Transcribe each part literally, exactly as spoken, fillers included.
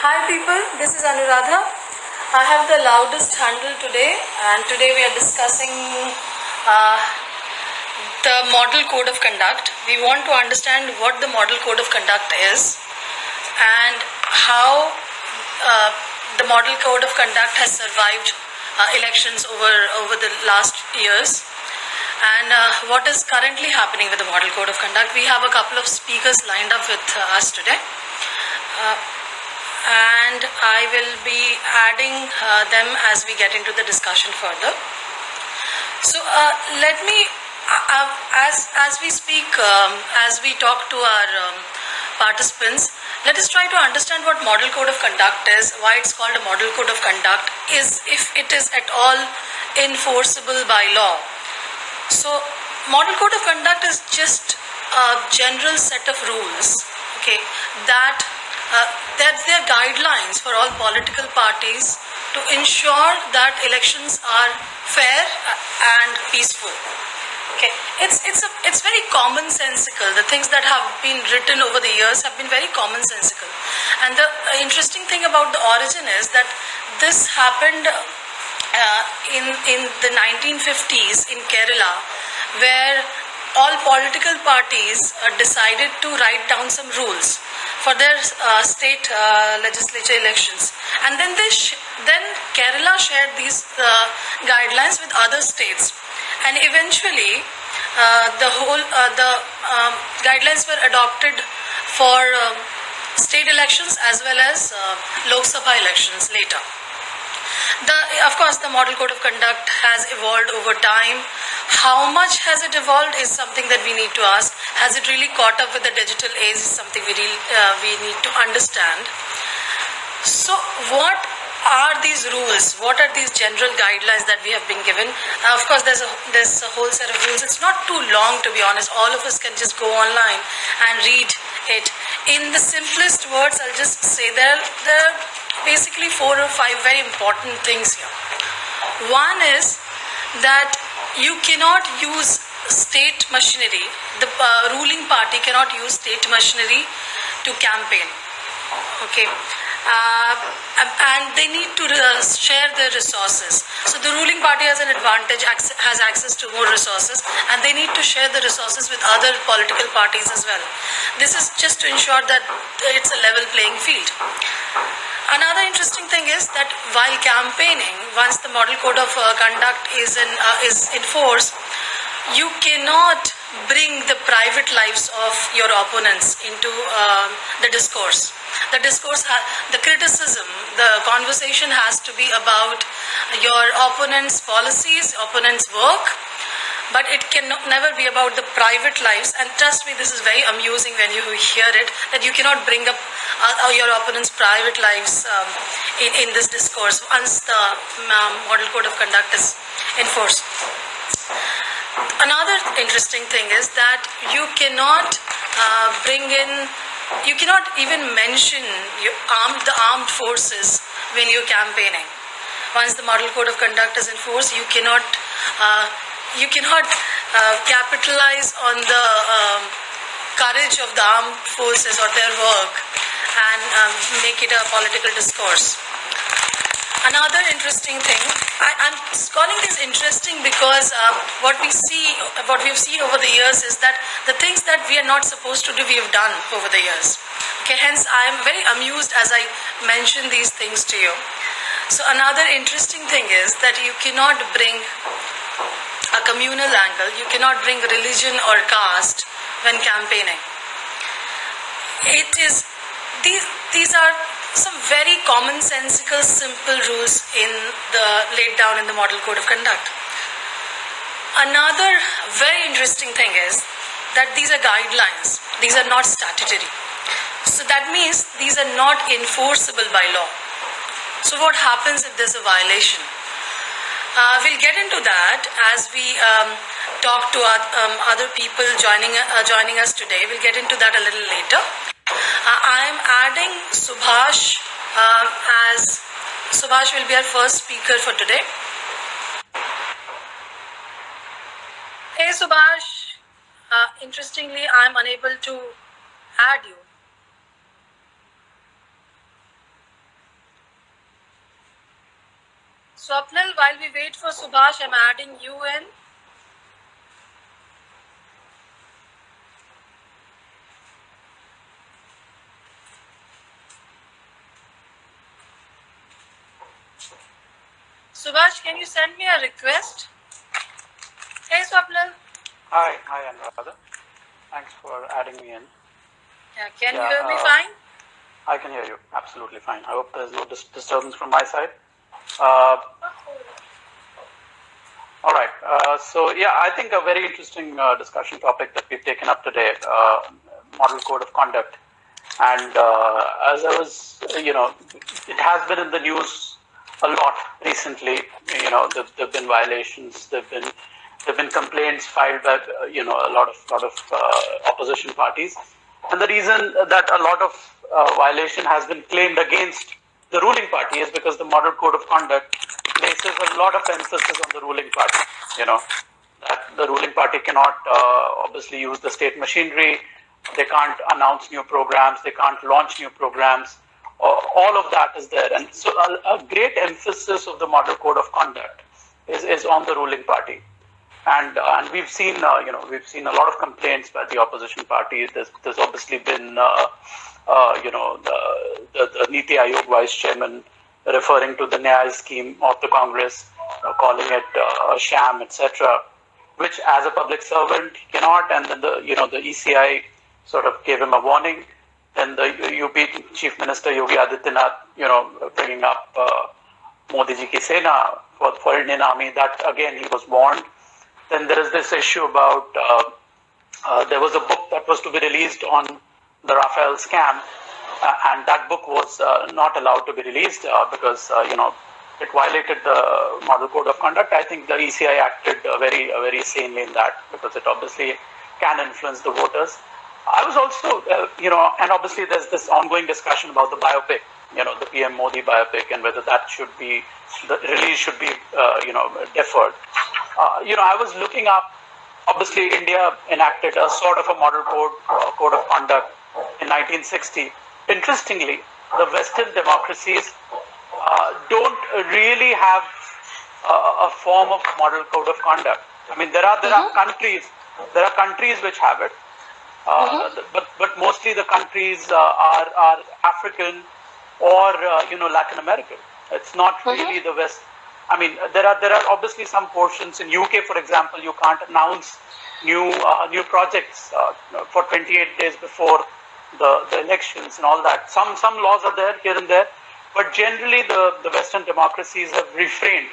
Hi people, this is Anuradha. I have the loudest handle today, and today we are discussing uh, the model code of conduct. We want to understand what the model code of conduct is and how uh, the model code of conduct has survived uh, elections over, over the last years, and uh, what is currently happening with the model code of conduct. We have a couple of speakers lined up with uh, us today. Uh, and I will be adding uh, them as we get into the discussion further. So uh, let me, uh, as, as we speak, um, as we talk to our um, participants, let us try to understand what model code of conduct is, why it's called a model code of conduct, is if it is at all enforceable by law. So model code of conduct is just a general set of rules, okay, that Uh, that they are guidelines for all political parties to ensure that elections are fair and peaceful. Okay, it's it's a, it's very commonsensical. The things that have been written over the years have been very commonsensical. And the interesting thing about the origin is that this happened uh, in in the nineteen fifties in Kerala, where all political parties uh, decided to write down some rules for their uh, state uh, legislature elections, and then they sh then Kerala shared these uh, guidelines with other states, and eventually uh, the whole uh, the um, guidelines were adopted for uh, state elections as well as uh, Lok Sabha elections later. The, of course, the model code of conduct has evolved over time. How much has it evolved is something that we need to ask. Has it really caught up with the digital age is something we, really, uh, we need to understand. So what are these rules? What are these general guidelines that we have been given? Uh, of course, there's a, there's a whole set of rules. It's not too long, to be honest. All of us can just go online and read it. In the simplest words, I'll just say there, there are basically four or five very important things here. One is that you cannot use state machinery. The uh, ruling party cannot use state machinery to campaign. Okay. Uh, and they need to uh, share their resources. So the ruling party has an advantage, has access to more resources, and they need to share the resources with other political parties as well. This is just to ensure that it's a level playing field. Another interesting thing is that while campaigning, once the model code of uh, conduct is in uh, is in force, you cannot bring the private lives of your opponents into uh, the discourse. The discourse, the criticism, the conversation has to be about your opponent's policies, opponent's work, but it can never be about the private lives. And trust me, this is very amusing when you hear it, that you cannot bring up uh, your opponent's private lives um, in, in this discourse once the um, model code of conduct is enforced. Another interesting thing is that you cannot uh, bring in, you cannot even mention your armed, the armed forces when you're campaigning. Once the model code of conduct is in force, you cannot, uh, you cannot uh, capitalize on the um, courage of the armed forces or their work and um, make it a political discourse. Another interesting thing, I, I'm calling this interesting because uh, what we see, what we've seen over the years is that the things that we are not supposed to do, we have done over the years. Okay, hence I am very amused as I mention these things to you. So another interesting thing is that you cannot bring a communal angle, you cannot bring religion or caste when campaigning. It is, these, these are some very commonsensical, simple rules in the laid down in the model code of conduct. Another very interesting thing is that these are guidelines. These are not statutory. So that means these are not enforceable by law. So what happens if there's a violation? Uh, we'll get into that as we um, talk to our, um, other people joining, uh, joining us today. We'll get into that a little later. Uh, I am adding Subhash uh, as Subhash will be our first speaker for today. Hey Subhash, uh, interestingly I am unable to add you. Swapnil, while we wait for Subhash, I'm adding you in. Subhash, can you send me a request? Hey, Swapnil. Hi, hi, Anuradha. Thanks for adding me in. Yeah, can yeah, you hear uh, me fine? I can hear you absolutely fine. I hope there's no dis disturbance from my side. Uh, all right. Uh, so, yeah, I think a very interesting uh, discussion topic that we've taken up today, uh, model code of conduct. And uh, as I was, you know, it has been in the news a lot recently. You know, there have been violations, there have been There have been complaints filed by, uh, you know, a lot of lot of uh, opposition parties, and the reason that a lot of uh, violation has been claimed against the ruling party is because the model code of conduct places a lot of emphasis on the ruling party. You know, that the ruling party cannot uh, obviously use the state machinery, they can't announce new programs, they can't launch new programs. Uh, all of that is there, and so a, a great emphasis of the model code of conduct is is on the ruling party. And, uh, and we've seen, uh, you know, we've seen a lot of complaints by the opposition parties. There's, there's obviously been, uh, uh, you know, the, the, the Niti Aayog vice chairman referring to the Nyaya scheme of the Congress, uh, calling it uh, a sham, et cetera, which as a public servant he cannot. And then the, you know, the E C I sort of gave him a warning. Then the U P Chief Minister Yogi Adityanath, you know, bringing up uh, Modi ji ki Sena for, for Indian Army. That again he was warned. Then there is this issue about, uh, uh, there was a book that was to be released on the Rafael scam, uh, and that book was uh, not allowed to be released uh, because, uh, you know, it violated the model code of conduct. I think the E C I acted uh, very, uh, very sanely in that because it obviously can influence the voters. I was also, uh, you know, and obviously there's this ongoing discussion about the biopic, you know, the P M Modi biopic, and whether that should be, the release should be, uh, you know, deferred. Uh, you know, I was looking up, obviously India enacted a sort of a model code, uh, code of conduct in nineteen sixty. Interestingly, the Western democracies uh, don't really have uh, a form of model code of conduct. I mean, there are, there mm-hmm. are countries, there are countries which have it. Uh, mm-hmm. but, but mostly the countries uh, are, are African or, uh, you know, Latin American. It's not mm-hmm. really the West. I mean, there are there are obviously some portions in U K, for example, you can't announce new uh, new projects uh, for twenty-eight days before the, the elections and all that. Some some laws are there here and there, but generally the, the Western democracies have refrained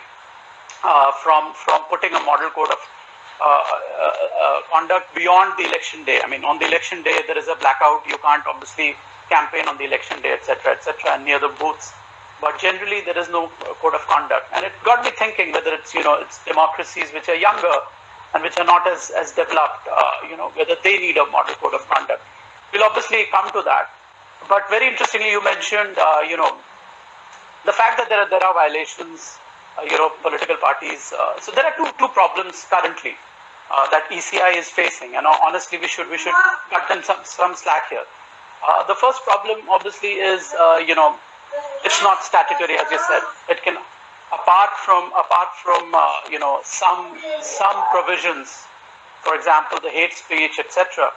uh, from from putting a model code of uh, uh, uh, conduct beyond the election day. I mean, on the election day there is a blackout. You can't obviously campaign on the election day, et cetera, et cetera, and near the booths. But generally, there is no code of conduct, and it got me thinking whether it's you know it's democracies which are younger and which are not as as developed, uh, you know, whether they need a model code of conduct. We'll obviously come to that. But very interestingly, you mentioned uh, you know the fact that there are there are violations, uh, you know, political parties. Uh, so there are two two problems currently uh, that E C I is facing, and honestly, we should we should cut them some some slack here. Uh, the first problem, obviously, is uh, you know. It's not statutory, as you said. It can, apart from apart from uh, you know some some provisions, for example, the hate speech, et cetera.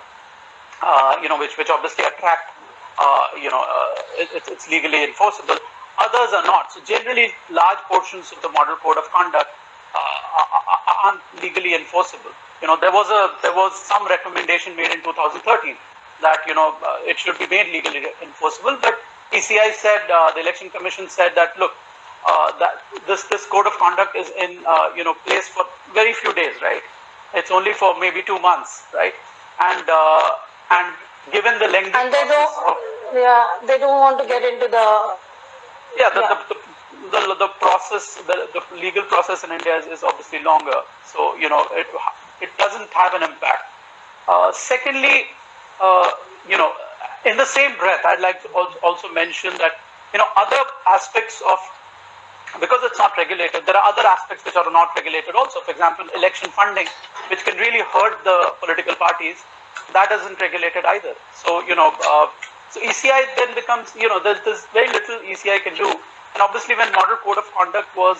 Uh, you know, which which obviously attract, uh, you know, uh, it, it's legally enforceable. Others are not. So generally, large portions of the model code of conduct uh, aren't legally enforceable. You know, there was a there was some recommendation made in two thousand thirteen that you know uh, it should be made legally enforceable, but E C I said, uh, the Election Commission said that, look, uh, that this this code of conduct is in, uh, you know, place for very few days, right? It's only for maybe two months, right? And uh, and given the length and they don't, of, yeah, they don't want to get into the yeah the yeah. The, the, the the process, the the legal process in India is, is obviously longer, so you know it it doesn't have an impact. Uh, secondly, uh, you know. In the same breath, I'd like to also mention that, you know, other aspects of, because it's not regulated, there are other aspects which are not regulated also. For example, election funding, which can really hurt the political parties, that isn't regulated either. So, you know, uh, so E C I then becomes, you know, there's, there's very little E C I can do. And obviously when model code of conduct was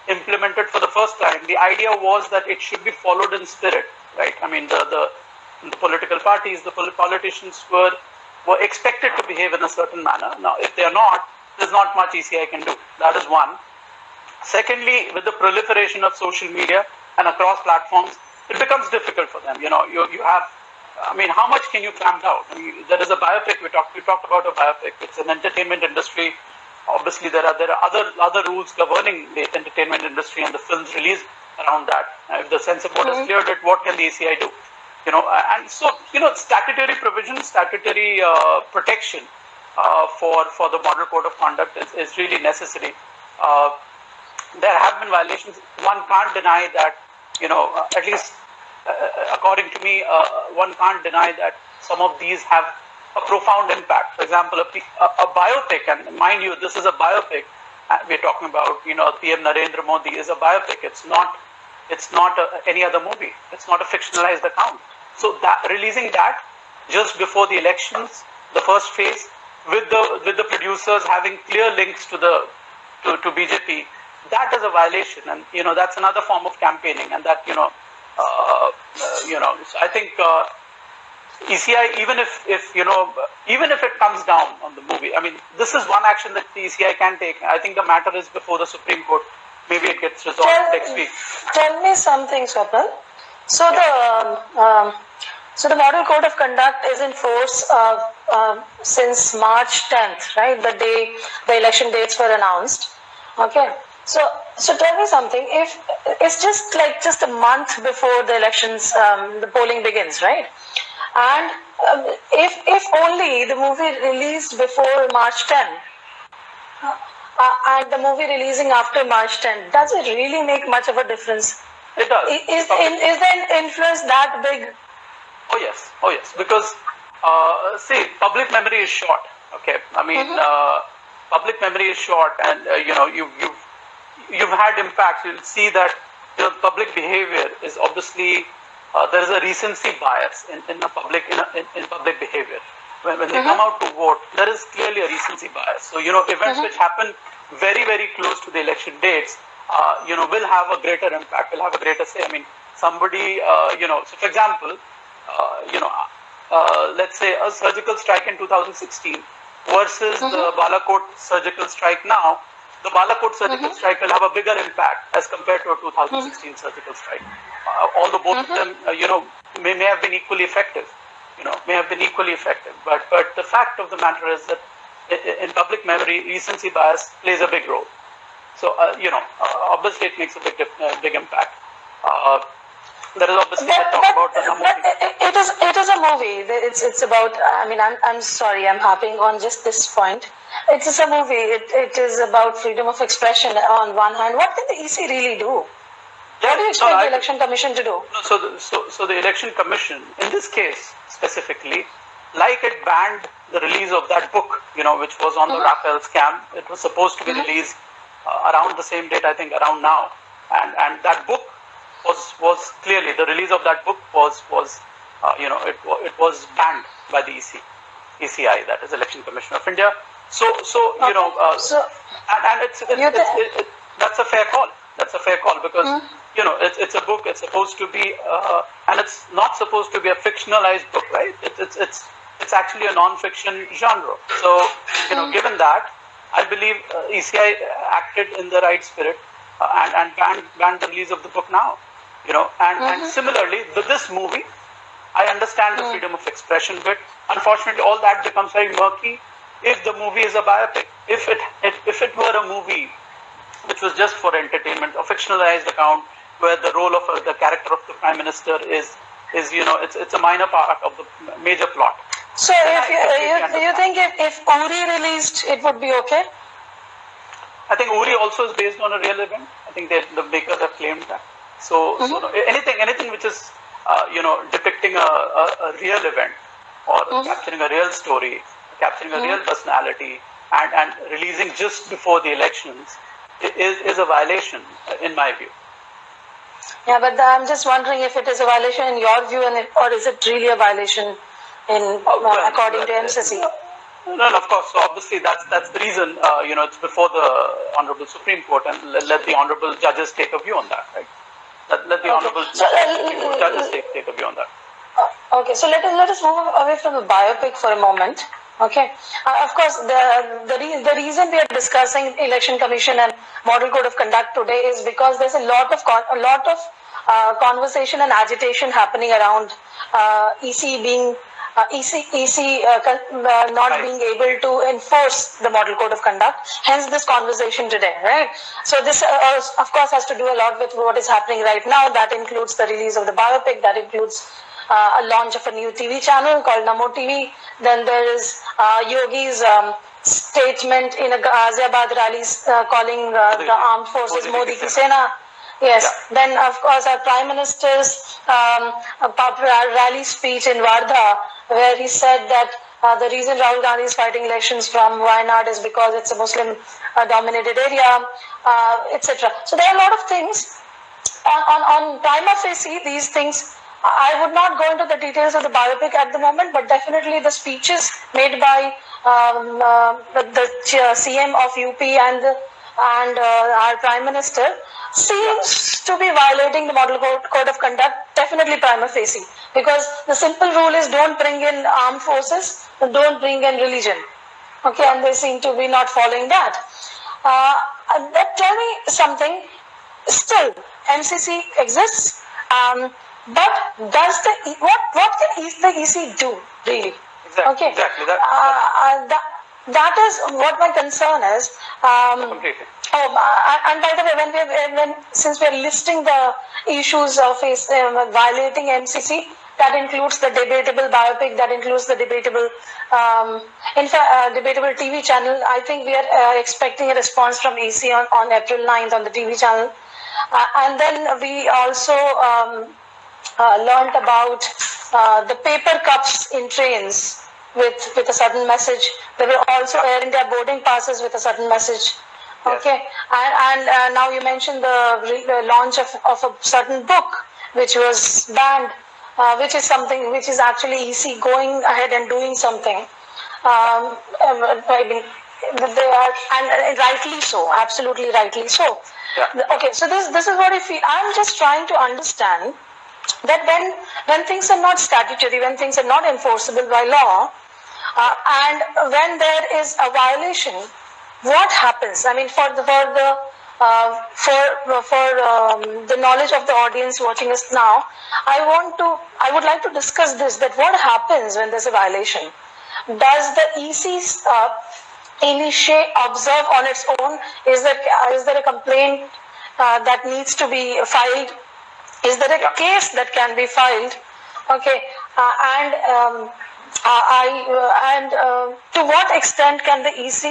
implemented for the first time, the idea was that it should be followed in spirit, right? I mean, the the, the political parties, the politicians were were expected to behave in a certain manner. Now, if they are not, there's not much E C I can do. That is one. Secondly, with the proliferation of social media and across platforms, it becomes difficult for them. You know, you you have, I mean, how much can you clamp out? I mean, there is a biopic. We talked we talked about a biopic. It's an entertainment industry. Obviously, there are there are other other rules governing the entertainment industry and the films released around that. Uh, if the censor board has cleared it, what can the E C I do? You know, and so you know, statutory provision, statutory uh, protection uh, for for the model code of conduct is, is really necessary. Uh, there have been violations. One can't deny that. You know, uh, at least uh, according to me, uh, one can't deny that some of these have a profound impact. For example, a, a, a biopic, and mind you, this is a biopic. Uh, we're talking about, you know, P M Narendra Modi is a biopic. It's not, it's not a, any other movie. It's not a fictionalized account. So that releasing that just before the elections, the first phase, with the with the producers having clear links to the to, to B J P, that is a violation, and you know that's another form of campaigning, and that you know, uh, uh, you know, so I think. Uh, E C I, even if, if you know, even if it comes down on the movie, I mean, this is one action that the E C I can take. I think the matter is before the Supreme Court. Maybe it gets resolved tell, next week. Tell me something, Swapnil. So the um, um, so the Model Code of Conduct is in force uh, uh, since March tenth, right? The day the election dates were announced. Okay. So so tell me something. If it's just like just a month before the elections, um, the polling begins, right? And um, if if only the movie released before March tenth, uh, and the movie releasing after March tenth, does it really make much of a difference? It does. Is, is, in, is the influence that big? Oh yes, oh yes. Because uh, see, public memory is short. Okay, I mean, mm-hmm. uh, public memory is short, and uh, you know, you you've you've had impacts. You'll see that you know, public behavior is obviously. Uh, there is a recency bias in, in the public in, a, in, in public behavior. When, when they mm-hmm. come out to vote, there is clearly a recency bias. So you know, events mm-hmm. which happen very very close to the election dates, uh, you know, will have a greater impact. Will have a greater say. I mean, somebody, uh, you know, so for example, uh, you know, uh, let's say a surgical strike in two thousand sixteen versus mm-hmm. the Balakot surgical strike now. The Balakot surgical mm-hmm. strike will have a bigger impact as compared to a two thousand sixteen mm-hmm. surgical strike. Uh, although both mm-hmm. of them, uh, you know, may, may have been equally effective, you know, may have been equally effective. But but the fact of the matter is that in public memory, recency bias plays a big role. So uh, you know, uh, obviously it makes a big uh, big impact. Uh, there is obviously but, the talk but, about the but it, it is it is a movie. It's it's about. I mean, I'm I'm sorry, I'm harping on just this point. It's just a movie. It, it is about freedom of expression on one hand. What can the E C really do? What do you expect no, the Election Commission to do? No, so, the, so, so the Election Commission, in this case specifically, like it banned the release of that book, you know, which was on mm-hmm. the Rafael scam. It was supposed to be mm-hmm. released uh, around the same date, I think, around now. And and that book was was clearly, the release of that book was, was uh, you know, it, it was banned by the E C, E C I, that is Election Commission of India. So, so you okay. know, uh, so, and, and it's, it's, it's, it, it, that's a fair call. That's a fair call because, mm. you know, it's, it's a book, it's supposed to be, uh, and it's not supposed to be a fictionalized book, right? It, it's, it's, it's actually a non-fiction genre. So, you know, mm. given that, I believe uh, E C I acted in the right spirit uh, and, and banned, banned the release of the book now, you know, and, mm-hmm. and similarly, with this movie, I understand the mm. freedom of expression bit. Unfortunately, all that becomes very murky if the movie is a biopic. If it, it if it were a movie which was just for entertainment, a fictionalized account where the role of uh, the character of the Prime Minister is, is you know, it's it's a minor part of the major plot. So if you, you, you think if, if Uri released, it would be okay? I think Uri also is based on a real event. I think they, the makers have claimed that. So, mm-hmm. so anything anything which is, uh, you know, depicting a, a, a real event or mm-hmm. capturing a real story, capturing a mm-hmm. real personality and, and releasing just before the elections is, is a violation, in my view. Yeah, but I'm just wondering if it is a violation in your view, and if, or is it really a violation in uh, well, according to M C C? No, no, of course. So obviously, that's that's the reason. Uh, you know, it's before the Honorable Supreme Court, and let, let the Honorable judges take a view on that, right? Let, let the Okay. Honorable So, uh, Supreme Court judges take, take a view on that. Uh, okay, so let us let us move away from the biopic for a moment. Okay, uh, of course, the the, re the reason we are discussing Election Commission and Model Code of Conduct today is because there's a lot of con a lot of uh, conversation and agitation happening around uh, E C being uh, E C E C uh, uh, not Right. being able to enforce the Model Code of Conduct. Hence, this conversation today, right? So this, uh, of course, has to do a lot with what is happening right now. That includes the release of the biopic. That includes Uh, a launch of a new T V channel called Namo T V. Then there is uh, Yogi's um, statement in a Ghaziabad rally uh, calling uh, the armed forces Modi ki Sena. Yes. Yeah. Then, of course, our Prime Minister's um, rally speech in Wardha, where he said that uh, the reason Rahul Gandhi is fighting elections from Wayanad is because it's a Muslim-dominated uh, area, uh, et cetera. So there are a lot of things. On, on, on prima facie, these things, I would not go into the details of the biopic at the moment, but definitely the speeches made by um, uh, the, the C M of U P and and uh, our Prime Minister seems to be violating the Model Code of Conduct, definitely prima facie, because the simple rule is don't bring in armed forces, don't bring in religion. Okay, and they seem to be not following that. Uh, but tell me something, still, M C C exists. Um, But does the what what can the E C do really? Exactly. Okay. Exactly. That, uh, uh, that that is what my concern is. Um, completely. Oh, uh, and by the way, when we when since we are listing the issues of uh, violating M C C, that includes the debatable biopic, that includes the debatable, um, in fact, uh, debatable T V channel. I think we are uh, expecting a response from E C on on April ninth on the T V channel, uh, and then we also. Um, Uh, learned about uh, the paper cups in trains with with a certain message. They were also airing their boarding passes with a certain message. Okay, yes. and, and uh, now you mentioned the, the launch of, of a certain book which was banned, uh, which is something which is actually E C going ahead and doing something. Um, I mean, they are, and rightly so, absolutely rightly so. Yeah. Okay, so this this is what I feel. I'm just trying to understand that when when things are not statutory, when things are not enforceable by law, uh, and when there is a violation, what happens? I mean, for the for the uh, for for um, the knowledge of the audience watching us now, I want to I would like to discuss this. That what happens when there's a violation? Does the E C uh, initiate observe on its own? Is there is there a complaint uh, that needs to be filed? Is there a yeah. case that can be filed? Okay, uh, and um, I uh, and uh, to what extent can the E C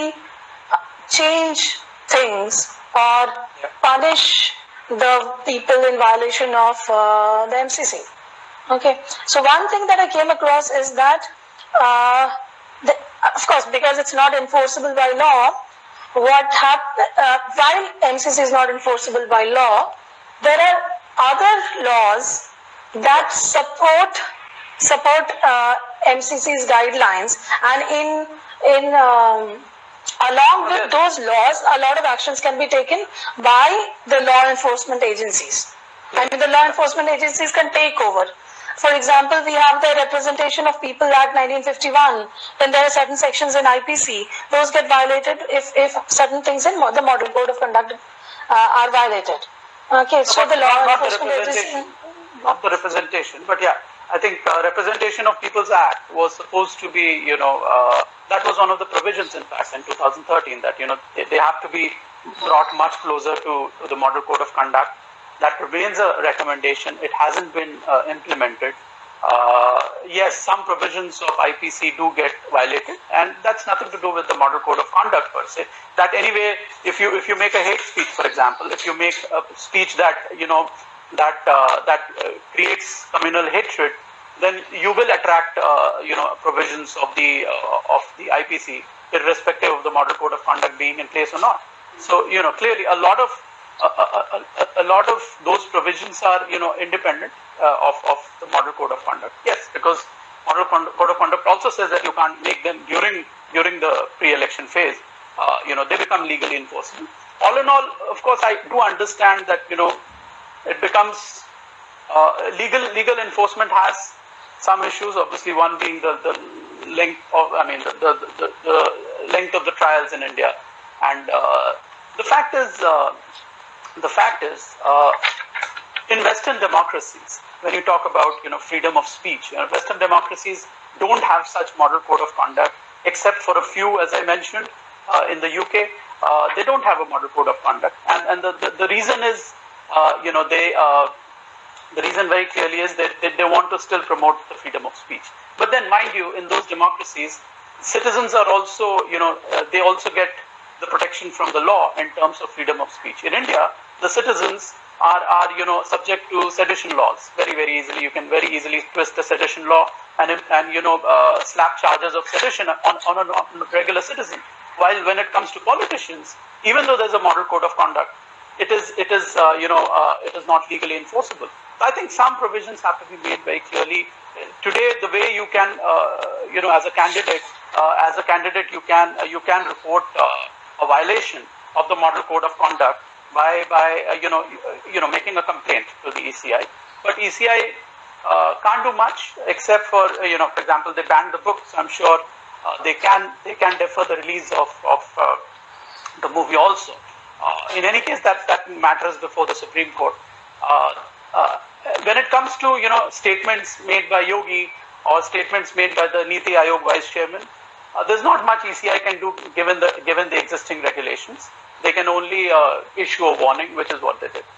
change things or yeah. punish the people in violation of uh, the M C C? Okay, so one thing that I came across is that, uh, the, of course, because it's not enforceable by law, what happen uh, while M C C is not enforceable by law, there are other laws that support support uh, M C C's guidelines, and in in um, along with those laws, a lot of actions can be taken by the law enforcement agencies. I mean, the law enforcement agencies can take over. For example, we have the Representation of People Act nineteen fifty-one. Then there are certain sections in I P C. Those get violated if if certain things in the Model Code of Conduct uh, are violated. Okay, so but the law not, enforcement not the representation, not the representation, but yeah, I think uh, Representation of People's Act was supposed to be, you know, uh, that was one of the provisions, in fact, in two thousand thirteen, that, you know, they, they have to be brought much closer to, to the Model Code of Conduct. That remains a recommendation. It hasn't been uh, implemented. Uh, yes, some provisions of I P C do get violated, and that's nothing to do with the Model Code of Conduct per se. That anyway, if you if you make a hate speech, for example, if you make a speech that, you know, that uh, that uh, creates communal hatred, then you will attract uh, you know provisions of the uh, of the I P C, irrespective of the Model Code of Conduct being in place or not. So, you know, clearly a lot of a, a, a, a lot of those provisions are, you know, independent uh, of, of the Model Code of Conduct. Yes, because model code of conduct also says that you can't make them during during the pre-election phase. Uh, you know, they become legally enforceable. All in all, of course, I do understand that, you know, it becomes uh, legal legal enforcement has some issues. Obviously, one being the, the length of, I mean, the, the, the, the length of the trials in India. And uh, the fact is, uh, the fact is, uh, in Western democracies, when you talk about, you know, freedom of speech, you know, Western democracies don't have such model code of conduct, except for a few, as I mentioned, uh, in the U K, uh, they don't have a model code of conduct. And, and the, the, the reason is, uh, you know, they, uh, the reason very clearly is that they, they want to still promote the freedom of speech. But then, mind you, in those democracies, citizens are also, you know, uh, they also get the protection from the law in terms of freedom of speech. In India, the citizens are, are you know, subject to sedition laws very, very easily. You can very easily twist the sedition law and, and you know, uh, slap charges of sedition on, on a regular citizen. While when it comes to politicians, even though there's a model code of conduct, it is, it is, uh, you know, uh, it is not legally enforceable. I think some provisions have to be made very clearly. Today, the way you can, uh, you know, as a candidate, uh, as a candidate, you can, uh, you can report uh, a violation of the model code of conduct by, by, uh, you know, you know, making a complaint to the E C I. But E C I uh, can't do much except for, uh, you know, for example, they banned the book. So I'm sure uh, they can, they can defer the release of, of uh, the movie also. Uh, in any case, that that matters before the Supreme Court. Uh, uh, when it comes to, you know, statements made by Yogi or statements made by the Niti Aayog vice chairman, uh, there's not much E C I can do given the given the existing regulations. They can only uh, issue a warning, which is what they did.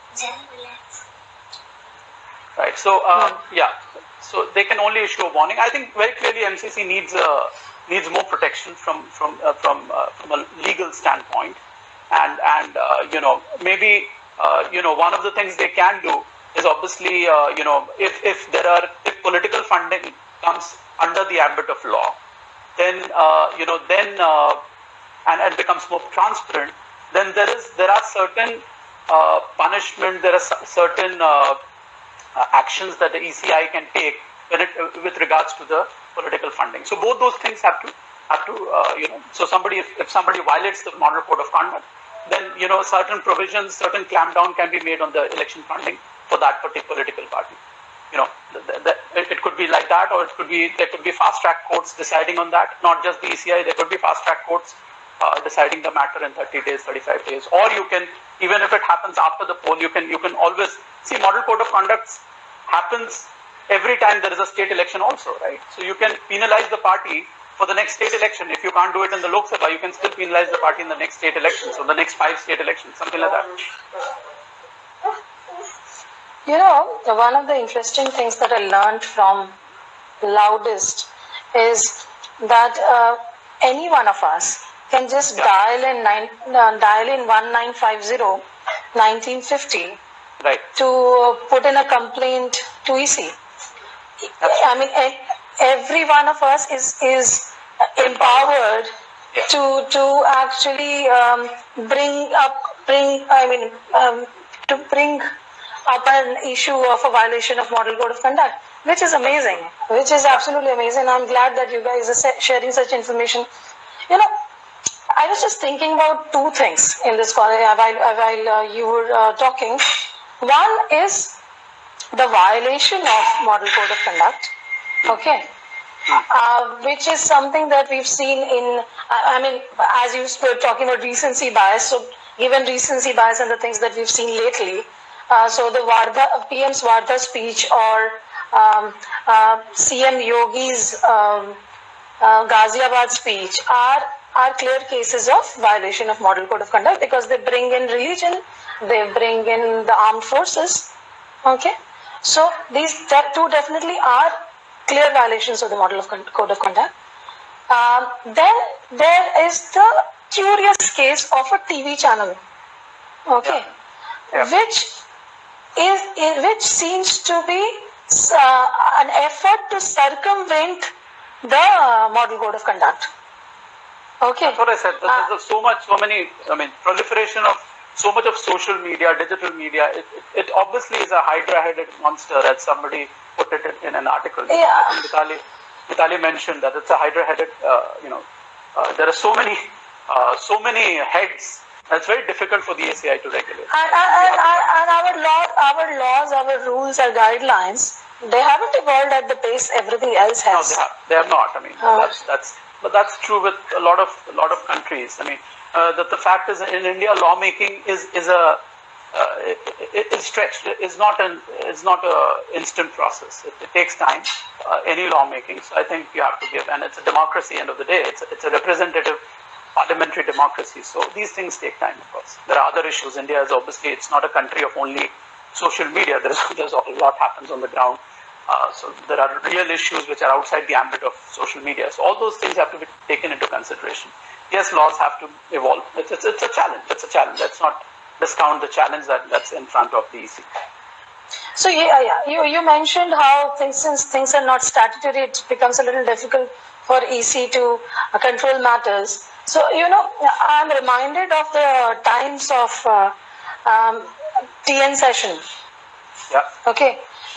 Right. So uh, yeah. So they can only issue a warning. I think very clearly M C C needs uh, needs more protection from from uh, from uh, from a legal standpoint. And, and uh, you know, maybe, uh, you know, one of the things they can do is obviously, uh, you know, if, if there are, if political funding comes under the ambit of law, then, uh, you know, then, uh, and, and becomes more transparent, then there is, there are certain uh, punishment, there are certain uh, uh, actions that the E C I can take when it, uh, with regards to the political funding. So both those things have to, have to, uh, you know, so somebody, if, if somebody violates the model code of conduct, then, you know, certain provisions, certain clampdown can be made on the election funding for that particular political party. You know, the, the, it, it could be like that, or it could be, there could be fast track courts deciding on that, not just the E C I, there could be fast track courts uh, deciding the matter in thirty days, thirty-five days, or you can, even if it happens after the poll, you can, you can always, see, model code of conduct happens every time there is a state election also, right? So you can penalize the party for the next state election. If you can't do it in the Lok Sabha, you can still penalize the party in the next state elections, or the next five state elections, something like that. You know, one of the interesting things that I learned from LoudST is that uh, any one of us can just yeah. dial in nine, uh, dial in one nine five zero nineteen fifty right. to put in a complaint to E C. Absolutely. I mean, every one of us is is empowered yeah. to to actually um, bring up bring I mean um, to bring up an issue of a violation of model code of conduct, which is amazing, which is absolutely amazing. I'm glad that you guys are sharing such information. You know, I was just thinking about two things in this call while, while uh, you were uh, talking. One is the violation of model code of conduct. Okay. Uh, which is something that we've seen in, I, I mean, as you were talking about recency bias, so given recency bias and the things that we've seen lately, uh, so the Wardha, P M's Wardha speech or um, uh, C M Yogi's um, uh, Ghaziabad speech are, are clear cases of violation of model code of conduct because they bring in religion, they bring in the armed forces, okay? So these two definitely are clear violations of the model of code of conduct. Um, then there is the curious case of a T V channel, okay, yeah. Yeah. which is which seems to be uh, an effort to circumvent the uh, model code of conduct. Okay, that's what I said. There's, uh, there's so much, so many. I mean, proliferation of so much of social media, digital media. It, it, it obviously is a hydra-headed monster, as somebody put it in an article. Yeah. Mitali mentioned that it's a hydra-headed, uh, you know, uh, there are so many, uh, so many heads. It's very difficult for the E C I to regulate. And, and, and, and our law, our laws, our rules, our guidelines, they haven't evolved at the pace everything else has. No, they have, they have not. I mean, uh, that's that's, but that's true with a lot of a lot of countries. I mean, uh, that the fact is, in India, lawmaking is is a uh, it, it, it's stretched. It's not an it's not a instant process. It, it takes time. Uh, any lawmaking. So I think you have to give, and it's a democracy. End of the day, it's a, it's a representative parliamentary democracy. So these things take time, of course. There are other issues. India is obviously, it's not a country of only social media. There's, there's a lot happens on the ground. Uh, so there are real issues which are outside the ambit of social media. So all those things have to be taken into consideration. Yes, laws have to evolve. It's, it's, it's a challenge. It's a challenge. Let's not discount the challenge that, that's in front of the E C. So yeah, yeah. You, you mentioned how things, since things are not statutory, it becomes a little difficult for E C to uh, control matters. So, you know, I'm reminded of the times of uh, um, T N session. Yeah. Okay.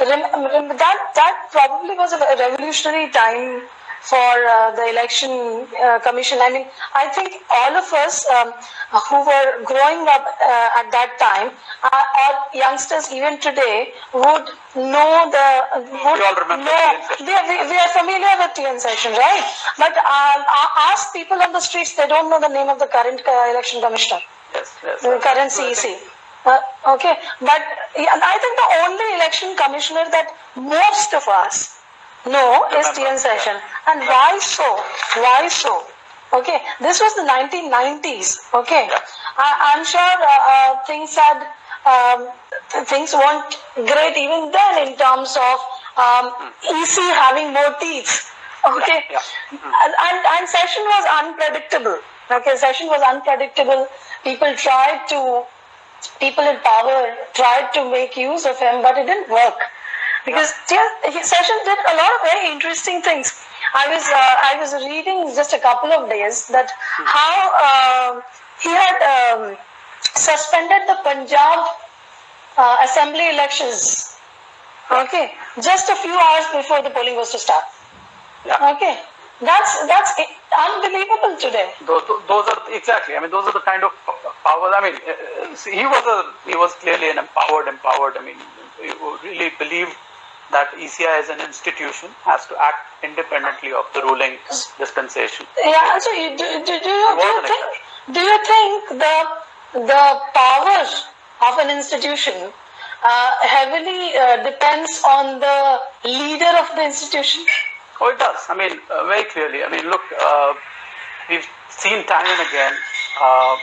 That, that probably was a revolutionary time for uh, the election uh, commission. I mean, I think all of us um, who were growing up uh, at that time, uh, or youngsters even today, would know the. Would we all remember know, T N session. we, we, we are familiar with T N session, right? But uh, ask people on the streets, they don't know the name of the current uh, election commissioner. Yes, yes. The current C E C. Uh, okay, but I think the only election commissioner that most of us know is T N session. And why so? Why so? Okay, this was the nineteen nineties. Okay, I, I'm sure uh, uh, things had um, things weren't great even then in terms of um, E C having more teeth. Okay, yeah, yeah. Mm-hmm. and, and and session was unpredictable. Okay, session was unpredictable. People tried to. People in power tried to make use of him, but it didn't work because yeah. Session did a lot of very interesting things. I was uh, I was reading just a couple of days that hmm. how uh, he had um, suspended the Punjab uh, assembly elections. Okay, just a few hours before the polling was to start. Yeah. Okay. That's that's unbelievable today. Those, those are exactly. I mean, those are the kind of powers. I mean, see, he was a he was clearly an empowered, empowered. I mean, he really believed that E C I as an institution has to act independently of the ruling dispensation. Yeah. So, you, do, do, do you do you think do you think the the power of an institution uh, heavily uh, depends on the leader of the institution? Oh, it does. I mean, uh, very clearly. I mean, look, uh, we've seen time and again. Uh,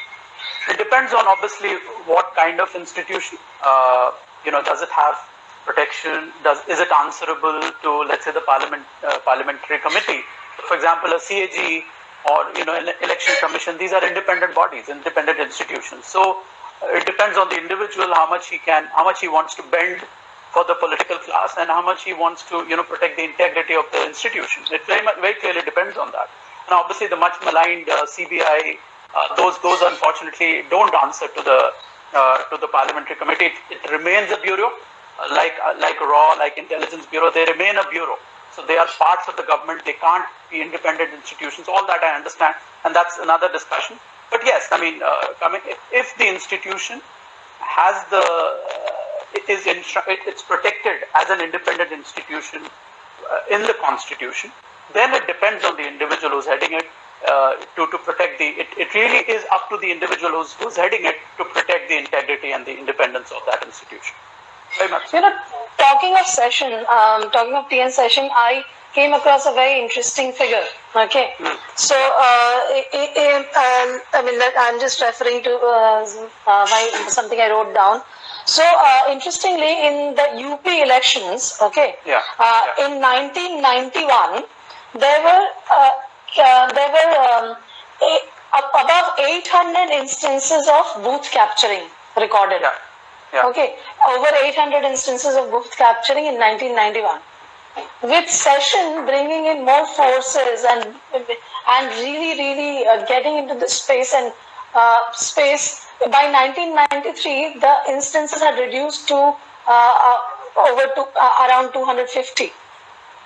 it depends on obviously what kind of institution. Uh, you know, does it have protection? Does is it answerable to, let's say, the parliament uh, parliamentary committee? For example, a C A G or you know, an election commission. These are independent bodies, independent institutions. So uh, it depends on the individual how much he can, how much he wants to bend for the political class, and how much he wants to, you know, protect the integrity of the institution. It very much, very clearly depends on that. And obviously, the much maligned uh, C B I, uh, those those unfortunately don't answer to the uh, to the parliamentary committee. It, it remains a bureau, uh, like uh, like RAW, like Intelligence Bureau. They remain a bureau, so they are parts of the government. They can't be independent institutions. All that I understand, and that's another discussion. But yes, I mean, uh, coming if the institution has the uh, it is in, it, it's protected as an independent institution uh, in the constitution, then it depends on the individual who's heading it uh, to, to protect the, it, it really is up to the individual who's, who's heading it to protect the integrity and the independence of that institution. Very much. You know, talking of session, um, talking of T N session, I came across a very interesting figure. Okay, mm. so uh, it, it, um, I mean, I'm just referring to uh, uh, my, something I wrote down. So, uh, interestingly, in the U P elections, okay, yeah. Uh, yeah. in nineteen ninety-one, there were uh, uh, there were um, eight, above eight hundred instances of booth capturing recorded. Yeah. Yeah. Okay, over eight hundred instances of booth capturing in nineteen ninety-one. With session bringing in more forces and and really, really uh, getting into the space and uh, space. By nineteen ninety-three, the instances had reduced to uh, uh, over to uh, around two hundred fifty.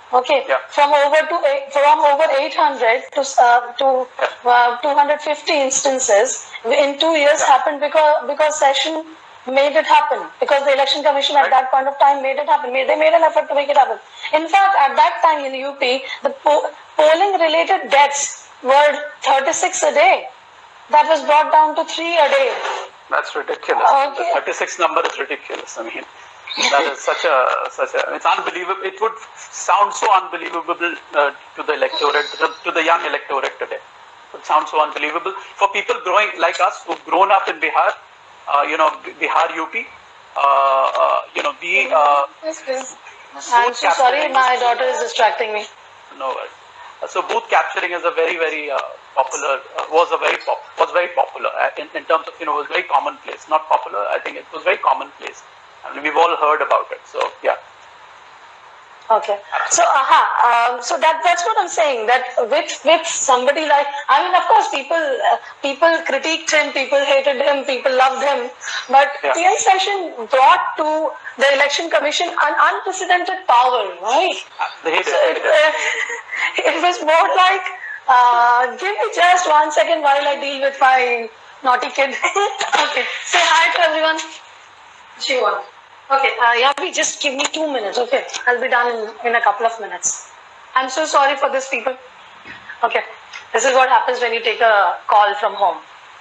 Okay, yeah. from over to eight, from over eight hundred to uh, to uh, two hundred fifty instances in two years yeah. happened because because session made it happen, because the election commission at right. that point of time made it happen. They made an effort to make it happen. In fact, at that time in U P, the po polling related deaths were thirty-six a day. That was brought down to three a day. That's ridiculous. Okay. The thirty-six number is ridiculous. I mean, that is such a such a. It's unbelievable. It would sound so unbelievable uh, to the electorate, to the, to the young electorate today. It would sound so unbelievable for people growing like us who've grown up in Bihar. Uh, you know, Bihar, U P. Uh, uh, you know, we. Uh, yes, please. I'm so sorry, my daughter is distracting me. No worries. Uh, so booth capturing is a very, very uh, popular. Uh, was a very pop, was very popular uh, in, in terms of, you know, it was very commonplace. Not popular. I think it was very commonplace. I mean, we've all heard about it. So yeah. Okay. So, aha. Um, so that that's what I'm saying. That with with somebody like, I mean, of course, people uh, people critiqued him, people hated him, people loved him, but yeah. T N Session brought to the election commission an unprecedented power, right? They hated so it, uh, it was more like, uh, give me just one second while I deal with my naughty kid. Okay. Say hi to everyone. She won. Okay, uh, Yavi, just give me two minutes, okay? I'll be done in, in a couple of minutes. I'm so sorry for this, people. Okay, this is what happens when you take a call from home.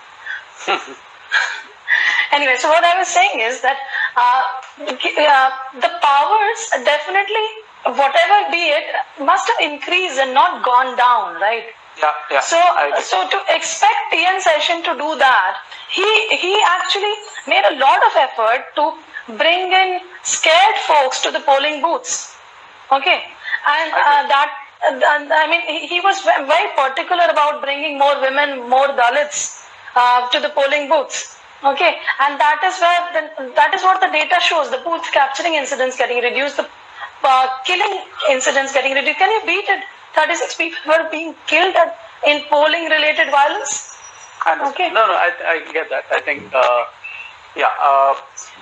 Anyway, so what I was saying is that uh, uh, the powers definitely, whatever be it, must have increased and not gone down, right? Yeah, yeah. So, so to expect T N Session to do that, he he actually made a lot of effort to bring in scared folks to the polling booths. Okay, and uh, that uh, I mean he, he was very particular about bringing more women, more Dalits uh, to the polling booths. Okay, and that is where the, that is what the data shows. The booth capturing incidents getting reduced, the uh, killing incidents getting reduced. Can you beat it? thirty-six people were being killed at, in polling related violence. Okay. No, no, I, I get that. I think, uh, yeah. Uh,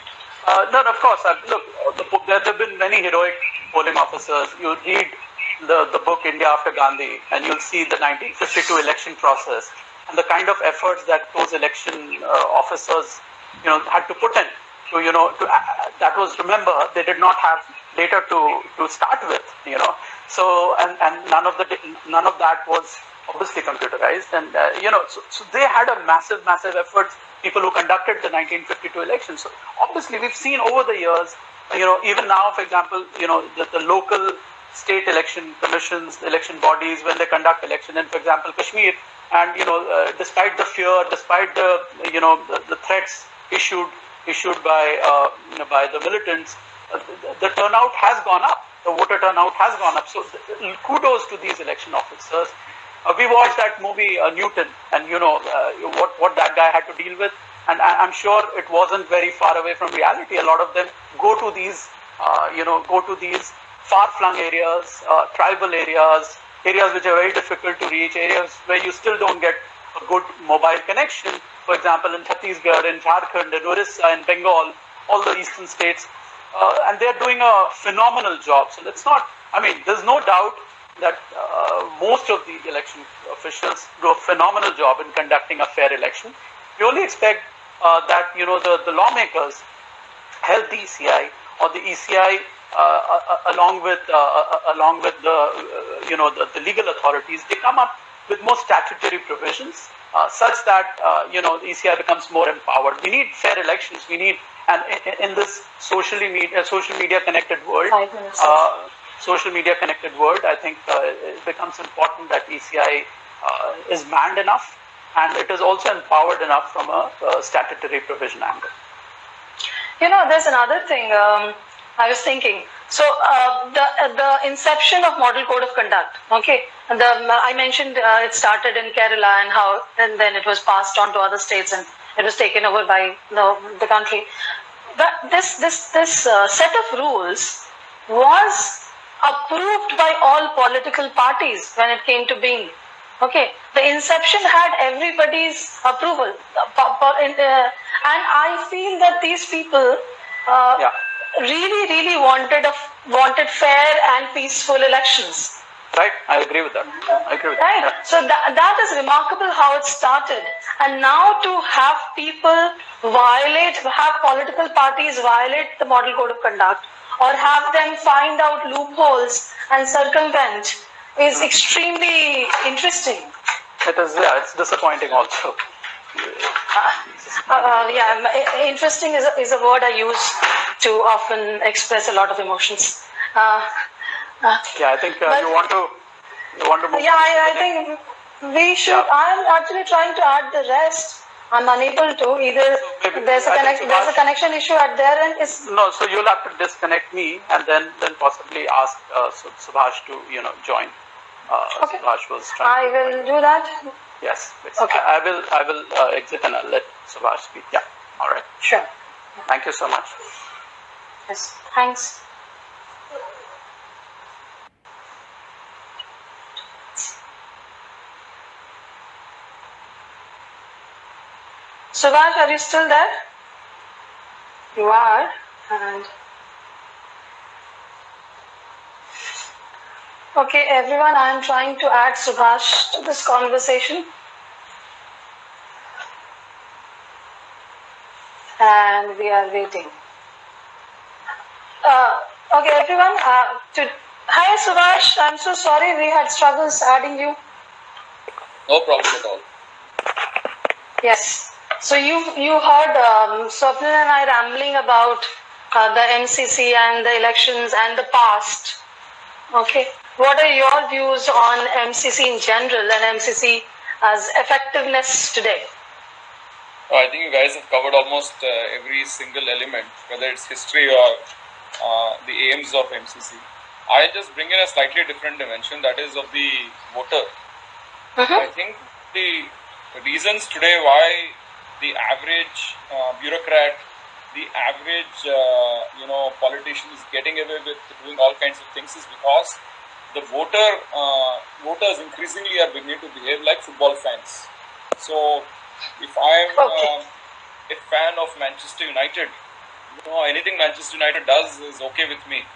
uh, no, of course. Uh, look, the, there have been many heroic polling officers. You read the, the book India After Gandhi, and you'll see the nineteen fifty-two election process and the kind of efforts that those election uh, officers, you know, had to put in. To, you know, to, uh, that was, remember, they did not have data to, to start with, you know. So, and, and none of the none of that was obviously computerized, and uh, you know, so, so they had a massive, massive effort. People who conducted the nineteen fifty-two elections. So obviously, we've seen over the years, you know, even now, for example, you know, the, the local state election commissions, election bodies, when they conduct election, and for example, Kashmir, and you know, uh, despite the fear, despite the you know the, the threats issued issued by uh, you know, by the militants, uh, the, the turnout has gone up. The voter turnout has gone up. So kudos to these election officers. Uh, we watched that movie uh, Newton, and you know uh, what what that guy had to deal with, and I, I'm sure it wasn't very far away from reality. A lot of them go to these, uh, you know, go to these far-flung areas, uh, tribal areas, areas which are very difficult to reach, areas where you still don't get a good mobile connection. For example, in Chhattisgarh, in Jharkhand, in Orissa, in Bengal, all the eastern states. Uh, and they're doing a phenomenal job. So let's not, I mean, there's no doubt that uh, most of the election officials do a phenomenal job in conducting a fair election. We only expect uh, that, you know, the, the lawmakers help the E C I or the E C I uh, uh, along with, uh, uh, along with the, uh, you know, the, the legal authorities, they come up with more statutory provisions uh, such that, uh, you know, the E C I becomes more empowered. We need fair elections. We need, and in, in this socially media, social media connected world, uh, social media connected world, I think uh, it becomes important that E C I uh, is manned enough, and it is also empowered enough from a, a statutory provision angle. You know, there's another thing um, I was thinking. So uh, the uh, the inception of Model Code of Conduct. Okay, and the I mentioned uh, it started in Kerala and how, and then it was passed on to other states and it was taken over by the, the country. But this this this uh, set of rules was approved by all political parties when it came to being. Okay, the inception had everybody's approval, uh, and I feel that these people, uh, yeah. really, really wanted a wanted fair and peaceful elections. Right, I agree with that. I agree with right. that. Yeah. So that, that is remarkable how it started. And now to have people violate, have political parties violate the Model Code of Conduct or have them find out loopholes and circumvent is extremely interesting. It is, yeah, it's disappointing also. Uh, uh, yeah, interesting is a, is a word I use to often express a lot of emotions. Uh, uh, yeah, I think uh, but, you want to you want to move Yeah, I, I think we should. Yeah. I'm actually trying to add the rest. I'm unable to either. So there's a connect, there's a connection issue at their end. Is no, so you'll have to disconnect me and then then possibly ask uh, Subhash to you know join. Uh, okay. Subhash was trying. I will do that. Yes, please. Okay. I, I will I will uh, exit and I'll let Subhash speak. Yeah. All right. Sure. Thank you so much. Yes. Thanks. Subhash, are you still there? You are. And okay, everyone, I am trying to add Subhash to this conversation. And we are waiting. Uh, okay, everyone. Uh, to, hi, Subhash. I'm so sorry we had struggles adding you. No problem at all. Yes. So you you heard um, Swapnil and I rambling about uh, the M C C and the elections and the past. Okay. What are your views on M C C in general and M C C as effectiveness today? I think you guys have covered almost uh, every single element, whether it's history or uh, the aims of M C C. I'll just bring in a slightly different dimension, that is of the voter. Mm-hmm. I think the reasons today why the average uh, bureaucrat, the average uh, you know politician is getting away with doing all kinds of things is because the voter uh, voters increasingly are beginning to behave like football fans. So if I'm okay. uh, a fan of Manchester United, you know, anything Manchester United does is okay with me.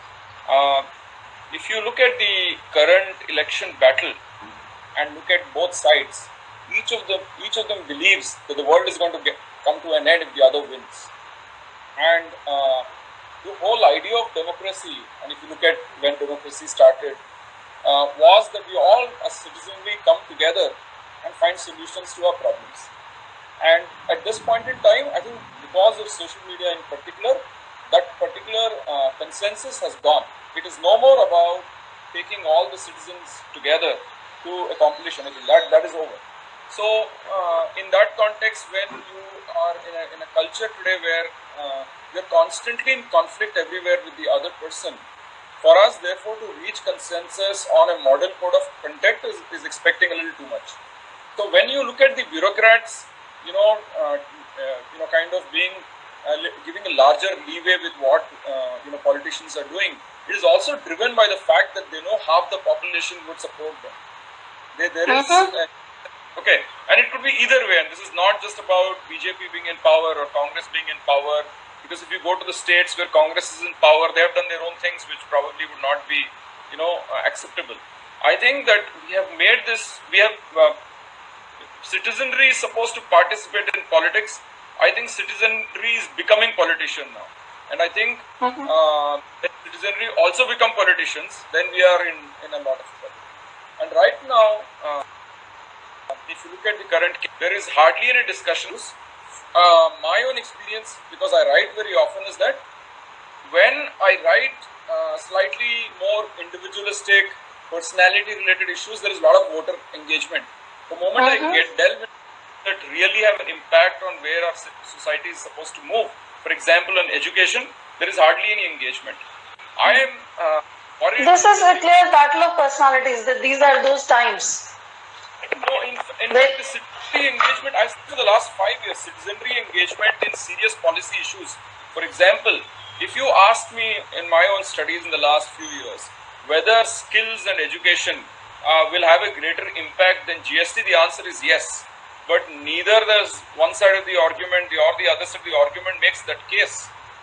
Uh, if you look at the current election battle and look at both sides, each of them each of them believes that the world is going to get, come to an end if the other wins. And uh, the whole idea of democracy, and if you look at when democracy started, uh, was that we all as citizenry come together and find solutions to our problems. And at this point in time, I think because of social media in particular, that particular uh, consensus has gone. It is no more about taking all the citizens together to accomplish anything. That, that is over. So, uh, in that context, when you are in a, in a culture today where uh, you're constantly in conflict everywhere with the other person, for us, therefore, to reach consensus on a model code of conduct is, is expecting a little too much. So, when you look at the bureaucrats, you know, uh, uh, you know, kind of being uh, giving a larger leeway with what uh, you know politicians are doing, it is also driven by the fact that they know half the population would support them. They, there is. Uh, Okay, and it could be either way, and this is not just about B J P being in power or Congress being in power, because if you go to the states where Congress is in power, they have done their own things which probably would not be, you know, uh, acceptable. I think that we have made this, we have, uh, citizenry is supposed to participate in politics. I think citizenry is becoming politician now. And I think mm-hmm. uh, if citizenry also become politicians, then we are in, in a lot of trouble. And right now, uh, if you look at the current case, there is hardly any discussions. Uh, my own experience, because I write very often, is that when I write uh, slightly more individualistic, personality-related issues, there is a lot of voter engagement. The moment uh-huh. I get delved into that really have an impact on where our society is supposed to move. For example, in education, there is hardly any engagement. I am uh, worried. This is a clear battle of personalities. That these are those times. No, in, in fact, the citizenry engagement, I spent for the last five years, citizenry engagement in serious policy issues. For example, if you ask me in my own studies in the last few years, whether skills and education uh, will have a greater impact than G S T, the answer is yes. But neither there's one side of the argument or the other side of the argument makes that case.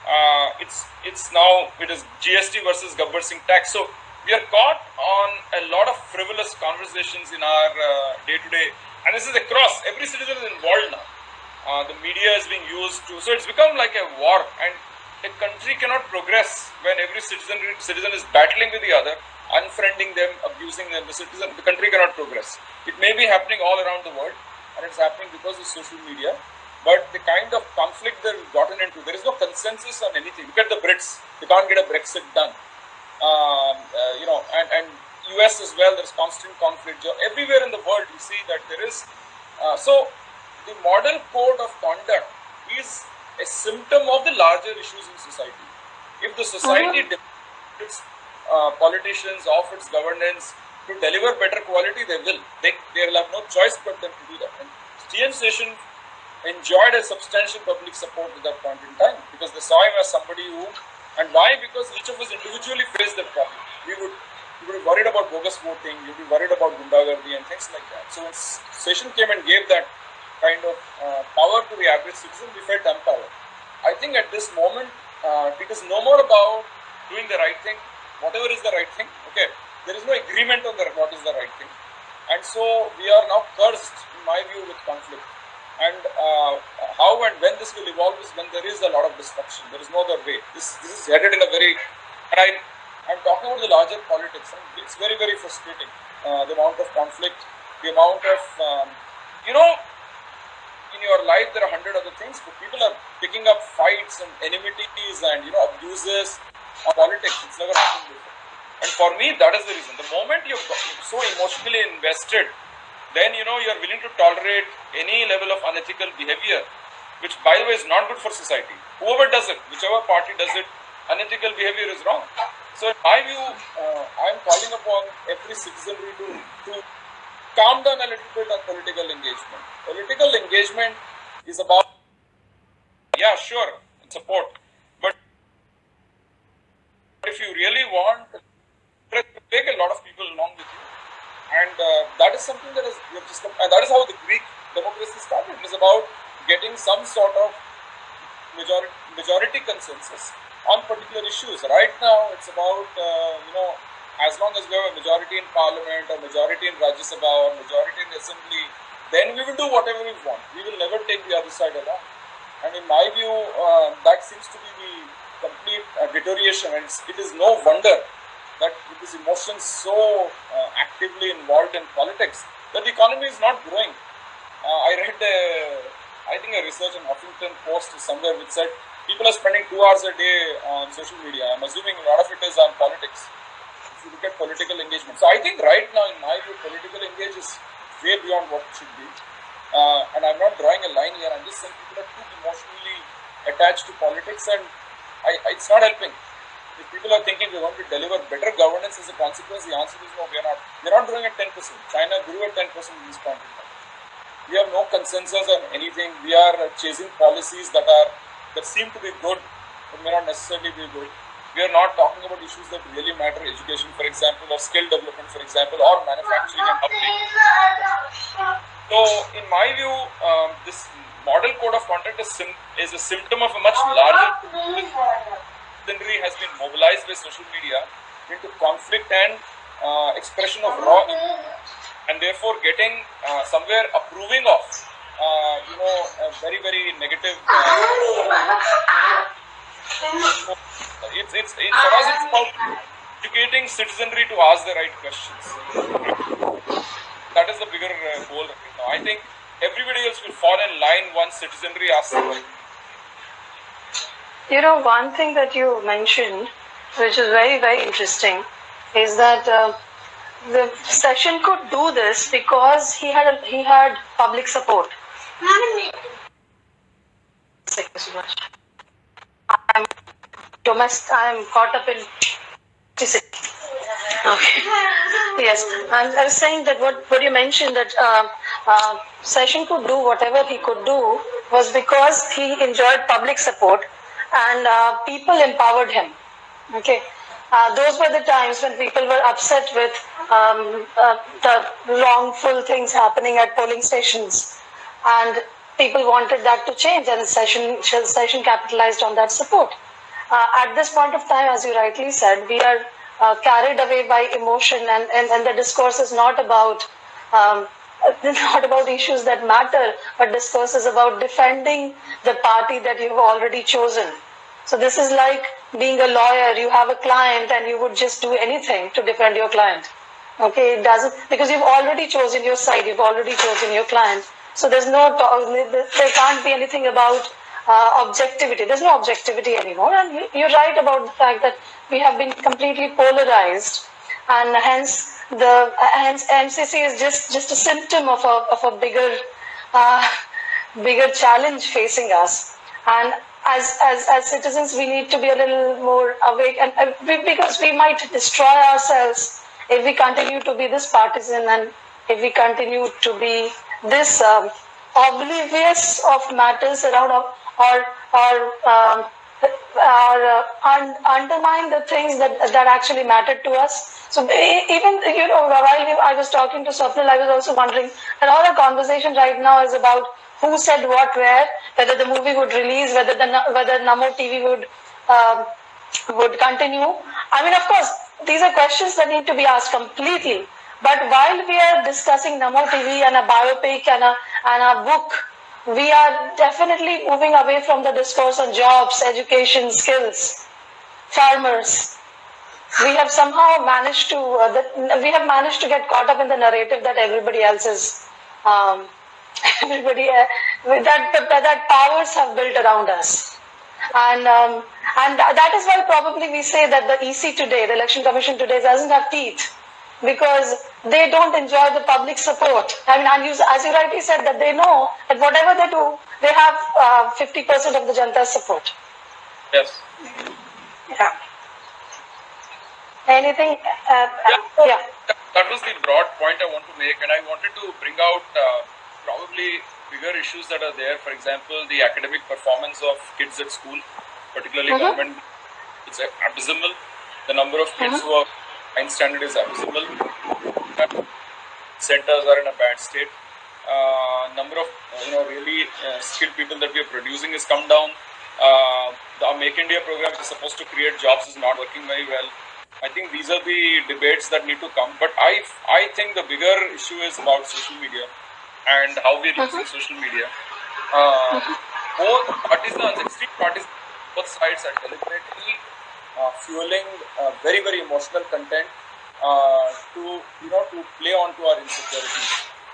Uh, it's it's now it is G S T versus Gabbar Singh tax. So we are caught on a lot of frivolous conversations in our day to day, and this is across. Every citizen is involved now. Uh, the media is being used to, so it's become like a war, and a country cannot progress when every citizen citizen is battling with the other, unfriending them, abusing them. The citizen, the country cannot progress. It may be happening all around the world, and it's happening because of social media. But the kind of conflict they've gotten into, there is no consensus on anything. Look at the Brits; they can't get a Brexit done. Um, uh, you know, and and U S as well. There's constant conflict everywhere in the world. You see that there is. Uh, so the model code of conduct is a symptom of the larger issues in society. If the society uh-huh. its uh, politicians of its governance to deliver better quality, they will. They they will have no choice but them to do that. And T N Session enjoyed a substantial public support at that point in time because they saw him as somebody who, and why? Because each of us individually faced that problem. We would, we would be worried about bogus voting, we would be worried about Gundagardi and things like that. So when Session came and gave that kind of uh, power to the average citizen, we felt empowered. I think at this moment, uh, it is no more about doing the right thing, whatever is the right thing. Okay, there is no agreement on the, what is the right thing. And so we are now cursed, in my view, with conflict. And uh, how and when this will evolve is when there is a lot of destruction. There is no other way. This this is headed in a very, and I, I'm talking about the larger politics. And it's very, very frustrating. Uh, the amount of conflict, the amount of, um, you know, in your life there are a hundred other things, but people are picking up fights and enmities and, you know, abuses on politics. It's never happened before. And for me, that is the reason. The moment you're so emotionally invested, then, you know, you're willing to tolerate any level of unethical behavior, which, by the way, is not good for society. Whoever does it, whichever party does it, unethical behavior is wrong. So, in my view, uh, I'm calling upon every citizenry to, to calm down a little bit on political engagement. Political engagement is about, yeah, sure, support. But if you really want, take a lot of people along with you. And uh, that is something that is, we have just, and that is how the Greek democracy started. It is about getting some sort of majority, majority consensus on particular issues. Right now, it's about, uh, you know, as long as we have a majority in parliament, or majority in Rajya Sabha, or majority in assembly, then we will do whatever we want. We will never take the other side along. And in my view, uh, that seems to be the complete uh, deterioration. And it's, it is no wonder that with these emotions so uh, actively involved in politics, that the economy is not growing. Uh, I read, a, I think, a research in Huffington Post somewhere which said people are spending two hours a day on social media. I'm assuming a lot of it is on politics. If you look at political engagement. So I think right now, in my view, political engagement is way beyond what it should be. Uh, and I'm not drawing a line here. I'm just saying people are too emotionally attached to politics, and I, it's not helping. If people are thinking we want to deliver better governance as a consequence, the answer is no, we are not. We are not growing at ten percent. China grew at ten percent in this point in time. We have no consensus on anything. We are chasing policies that are that seem to be good, but may not necessarily be good. We are not talking about issues that really matter, education, for example, or skill development, for example, or manufacturing and public. So, in my view, um, this model code of conduct is, sim- is a symptom of a much larger citizenry has been mobilized by social media into conflict and uh, expression of raw, and therefore getting uh, somewhere approving of, uh, you know, a very, very negative. Uh, it's, it's, it's, for us, it's about educating citizenry to ask the right questions. That is the bigger uh, goal right now. I think everybody else will fall in line once citizenry asks the right. You know, one thing that you mentioned, which is very, very interesting, is that uh, the session could do this because he had a, he had public support. I'm domestic. I'm caught up in. Okay. Yes, and I was saying that what what you mentioned that uh, uh, session could do whatever he could do was because he enjoyed public support. And uh, people empowered him. Okay, uh, those were the times when people were upset with um, uh, the wrongful things happening at polling stations, and people wanted that to change. And the session session capitalized on that support. uh, at this point of time, as you rightly said, we are uh, carried away by emotion, and, and, and the discourse is not about um, not about issues that matter, but discourse is about defending the party that you've already chosen. So this is like being a lawyer. You have a client and you would just do anything to defend your client. Okay, it doesn't, because you've already chosen your side, you've already chosen your client. So there's no, there can't be anything about uh, objectivity. There's no objectivity anymore. And you're right about the fact that we have been completely polarized, and hence the hence M C C is just just a symptom of a of a bigger uh, bigger challenge facing us. And as as as citizens, we need to be a little more awake, and uh, we, because we might destroy ourselves if we continue to be this partisan, and if we continue to be this um, oblivious of matters around, or or, or um, or uh, un undermine the things that that actually matter to us. So even, you know, while I was talking to Swapnil, I was also wondering that all the conversation right now is about who said what where, whether the movie would release, whether the whether Namo T V would um, would continue. I mean, of course, these are questions that need to be asked completely. But while we are discussing Namo T V and a biopic and a and a book, we are definitely moving away from the discourse on jobs, education, skills, farmers. We have somehow managed to uh, the, we have managed to get caught up in the narrative that everybody else is, um, everybody uh, that, that that powers have built around us, and um, and that is why probably we say that the E C today, the Election Commission today, doesn't have teeth, because they don't enjoy the public support. I mean, and you, as you rightly said, that they know that whatever they do, they have uh, fifty percent of the Janta's support. Yes. Yeah. Anything? Uh, yeah, uh, yeah. That was the broad point I want to make, and I wanted to bring out uh, probably bigger issues that are there. For example, the academic performance of kids at school, particularly mm-hmm. government, it's abysmal. The number of kids mm-hmm. who are science standard is abysmal. Centers are in a bad state. Uh, number of you know really uh, skilled people that we are producing has come down. Uh, the Make India program, which is supposed to create jobs, is not working very well. I think these are the debates that need to come. But I, I think the bigger issue is about social media and how we are using uh-huh. social media. Uh, uh-huh. Both partisans, extreme partisans, both sides are deliberately uh, fueling uh, very, very emotional content uh, to, you know, to play onto our insecurities.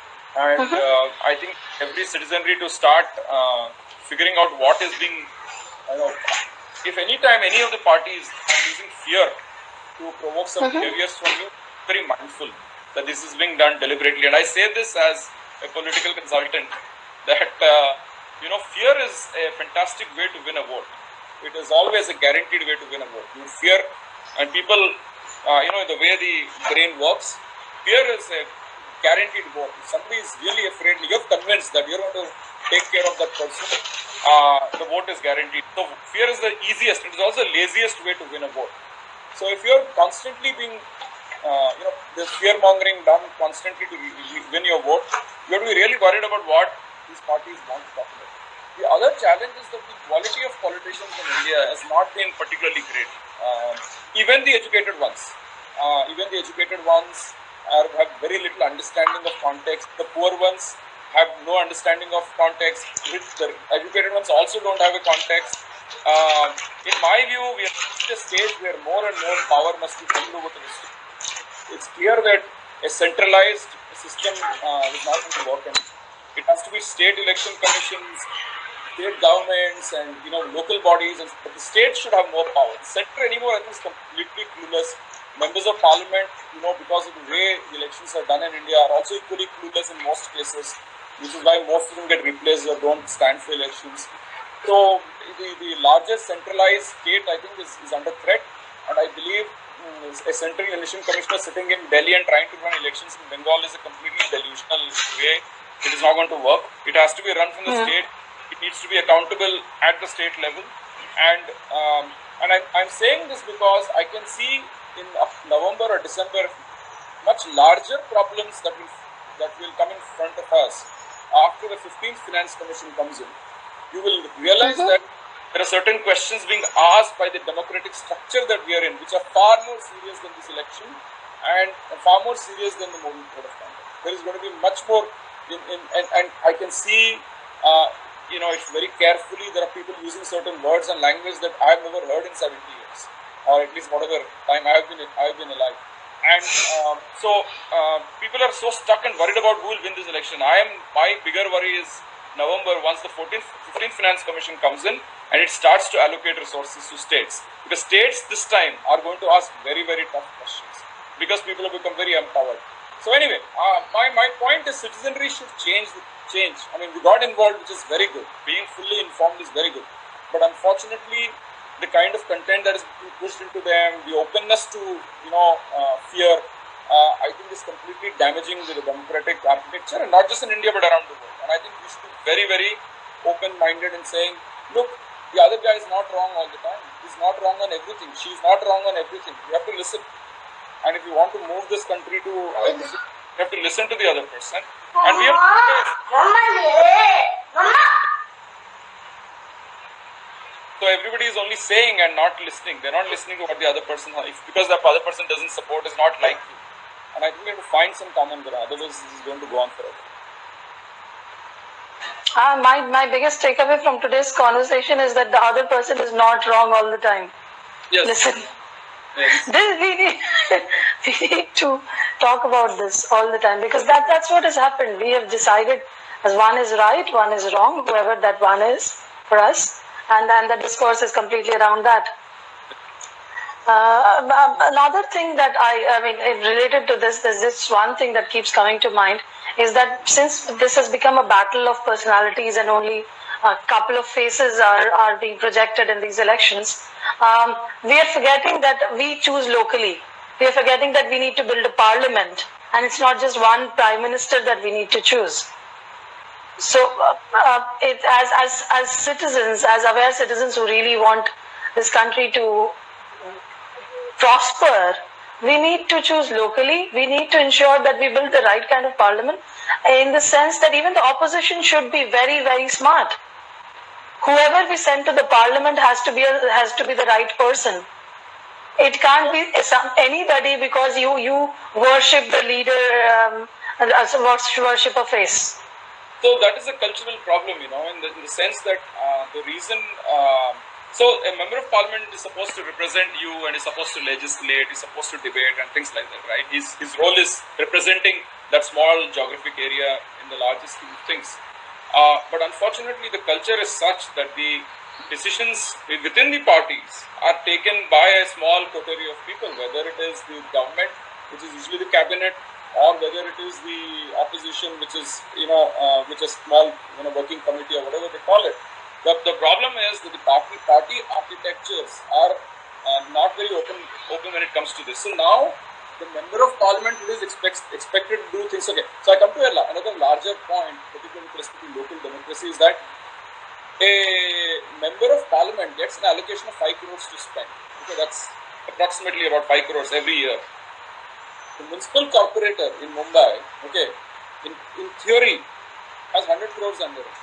And uh-huh. uh, I think every citizenry to start uh, figuring out what is being, you know, if any time any of the parties are using fear to provoke some uh-huh. behaviors from you, very mindful that this is being done deliberately. And I say this as a political consultant, that uh, you know, fear is a fantastic way to win a vote. It is always a guaranteed way to win a vote. You fear, and people, uh, you know, the way the brain works, fear is a guaranteed vote. If somebody is really afraid, you're convinced that you're going to take care of that person, uh, the vote is guaranteed. So fear is the easiest, it is also the laziest way to win a vote. So if you're constantly being, uh, you know, this fear-mongering done constantly to win your vote, you have to be really worried about what these parties want to talk about. The other challenge is that the quality of politicians in India has not been particularly great. Uh, even the educated ones, uh, even the educated ones are, have very little understanding of context. The poor ones have no understanding of context. The educated ones also don't have a context. Uh, in my view, we are at a stage where more and more power must be handed over to the state. It's clear that a centralized system uh, is not going to work, and it has to be state election commissions, state governments, and you know local bodies. And but the state should have more power. The center anymore, I think, is completely clueless. Members of parliament, you know, because of the way the elections are done in India, are also equally clueless in most cases, which is why most of them get replaced or don't stand for elections. So the, the largest centralized state, I think, is, is under threat, and I believe um, a central election commissioner sitting in Delhi and trying to run elections in Bengal is a completely delusional way. It is not going to work. It has to be run from the yeah. state. It needs to be accountable at the state level, and um, and I, I'm saying this because I can see in November or December much larger problems that will that will come in front of us after the fifteenth Finance Commission comes in. You will realize mm-hmm. that There are certain questions being asked by the democratic structure that we are in, which are far more serious than this election and far more serious than the model code of conduct. There is going to be much more, in, in, and, and I can see, uh, you know, if very carefully there are people using certain words and language that I have never heard in seventy years, or at least whatever time I have been, I have been alive. And um, so uh, people are so stuck and worried about who will win this election. I am, my bigger worry is November, once the fourteenth, fifteenth Finance Commission comes in and it starts to allocate resources to states. Because states this time are going to ask very, very tough questions because people have become very empowered. So anyway, uh, my, my point is citizenry should change. The, change. I mean, we got involved, which is very good. Being fully informed is very good. But unfortunately, the kind of content that is being pushed into them, the openness to, you know, uh, fear, uh, I think is completely damaging the democratic architecture, and not just in India but around the world. And I think we should be very, very open-minded in saying, look, the other guy is not wrong all the time. He's not wrong on everything. She's not wrong on everything. You have to listen. And if you want to move this country to, uh, you have to listen to the other person. And we have So everybody is only saying and not listening. They're not listening to what the other person, if because the other person doesn't support, is not like you. And I think we have to find some common ground. Otherwise, this is going to go on forever. Uh, my, my biggest takeaway from today's conversation is that the other person is not wrong all the time. Yes. Listen, Yes. this, we, need, we need to talk about this all the time, because that, that's what has happened. We have decided as one is right, one is wrong, whoever that one is for us, and then the discourse is completely around that. Uh, another thing that I, I mean, related to this, there's this one thing that keeps coming to mind, is that since this has become a battle of personalities and only a couple of faces are, are being projected in these elections, um, we are forgetting that we choose locally. We are forgetting that we need to build a parliament, and it's not just one prime minister that we need to choose. So uh, uh, it, as, as, as citizens, as aware citizens who really want this country to prosper, we need to choose locally. We need to ensure that we build the right kind of parliament, in the sense that even the opposition should be very, very smart. Whoever we send to the parliament has to be a, has to be the right person. It can't be some, anybody because you you worship the leader, um, worship a face. So that is a cultural problem, you know, in the, in the sense that uh, the reason. Uh, So a member of parliament is supposed to represent you and is supposed to legislate, is supposed to debate and things like that, right? His, his role is representing that small geographic area in the largest scheme of things. Uh, but unfortunately, the culture is such that the decisions within the parties are taken by a small coterie of people, whether it is the government, which is usually the cabinet, or whether it is the opposition, which is, you know, uh, which is small, you know, working committee or whatever they call it. The, the problem is that the party, party architectures are uh, not very open open when it comes to this. So now, the member of parliament is expects, expected to do things. Okay, so I come to a, another larger point, particularly with respect to local democracy, is that a member of parliament gets an allocation of five crores to spend. Okay, that's approximately about five crores every year. The municipal corporator in Mumbai, okay, in, in theory, has one hundred crores under it.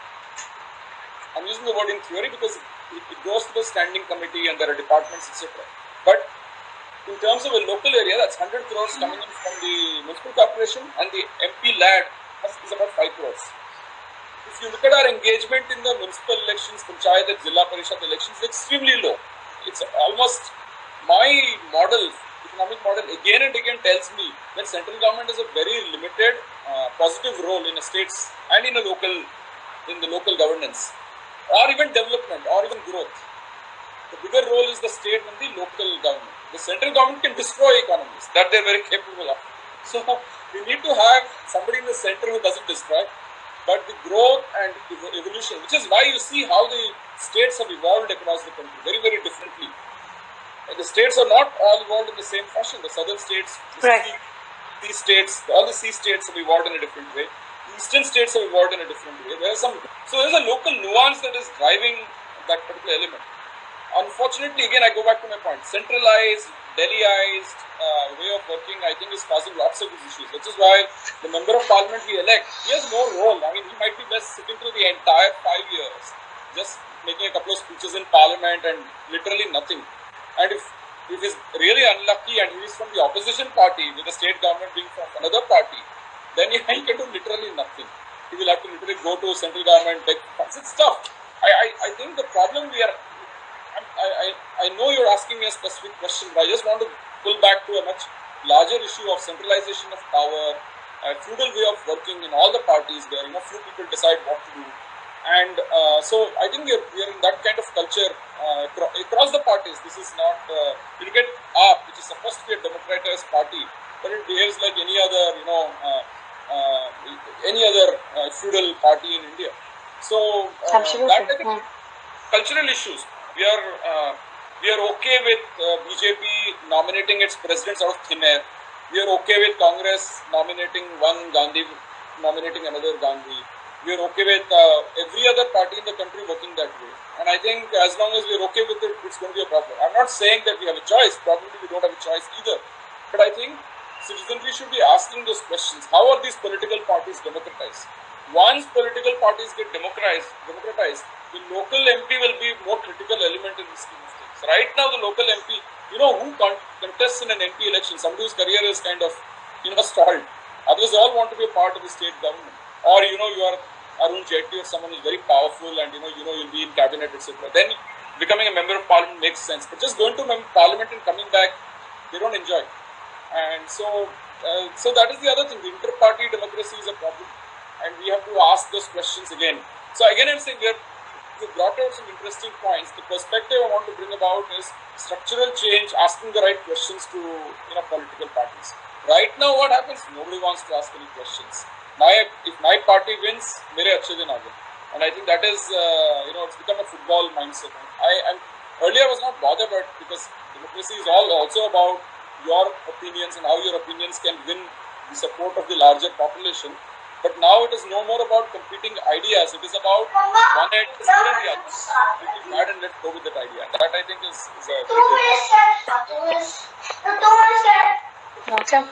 I'm using the word in theory because it, it goes to the standing committee and there are departments, et cetera. But in terms of a local area, that's one hundred crores coming in from the municipal corporation, and the M P lad has, is about five crores. If you look at our engagement in the municipal elections, Panchayat and Zilla Parishad elections, it's extremely low. It's almost, my model, economic model, again and again tells me that central government has a very limited uh, positive role in a states and in a local, in the local governance, or even development, or even growth. The bigger role is the state and the local government. The central government can destroy economies, that they're very capable of. So we need to have somebody in the center who doesn't destroy, but the growth and evolution, which is why you see how the states have evolved across the country, very, very differently. And the states are not all evolved in the same fashion. The southern states, the right. sea states, all the sea states have evolved in a different way. Eastern states have evolved in a different way. There are some, so there's a local nuance that is driving that particular element. Unfortunately, again, I go back to my point. Centralized, Delhiized uh, way of working, I think, is causing lots of these issues. Which is why the member of parliament we elect, he has no role. I mean, he might be best sitting through the entire five years, just making a couple of speeches in parliament and literally nothing. And if if he's really unlucky and he is from the opposition party with the state government being from another party, then he, he can do literally nothing. He will have to literally go to central government, beg funds. It's tough. I, I, I think the problem we are, I, I, I know you're asking me a specific question, but I just want to pull back to a much larger issue of centralization of power, a feudal way of working in all the parties where, you know, few people decide what to do. And uh, so I think we are, we are in that kind of culture uh, across the parties. This is not, uh, you look at A A P, which is supposed to be a democratized party, but it behaves like any other, you know, uh, uh, any other uh, feudal party in India. So uh, that is yeah. cultural issues. We are uh, we are okay with uh, B J P nominating its presidents out of thin air. We are okay with Congress nominating one Gandhi, nominating another Gandhi. We are okay with uh, every other party in the country working that way. And I think as long as we are okay with it, it's going to be a problem. I'm not saying that we have a choice. Probably we don't have a choice either. But I think citizenry should be asking those questions. How are these political parties democratized? Once political parties get democratized, democratized, the local M P will be more critical element in this scheme of things. Right now, the local M P, you know, who con- contests in an M P election? Somebody whose career is kind of, you know, stalled. Others all want to be a part of the state government. Or, you know, you are Arun Jaitley or someone who is very powerful and, you know, you know, you'll be in cabinet, et cetera. Then becoming a member of parliament makes sense. But just going to parliament and coming back, they don't enjoy. And so, uh, so that is the other thing. The inter-party democracy is a problem. And we have to ask those questions again. So again, I'm saying we have we brought out some interesting points. The perspective I want to bring about is structural change, asking the right questions to, you know, political parties. Right now, what happens? Nobody wants to ask any questions. My, if my party wins, mere achhe din aa gaye. And I think that is, uh, you know, it's become a football mindset. I and earlier I was not bothered, but because democracy is all also about your opinions and how your opinions can win the support of the larger population. But now it is no more about competing ideas. It is about one head is good and the other. We keep mad and let go with that idea. And that I think is, is a Okay.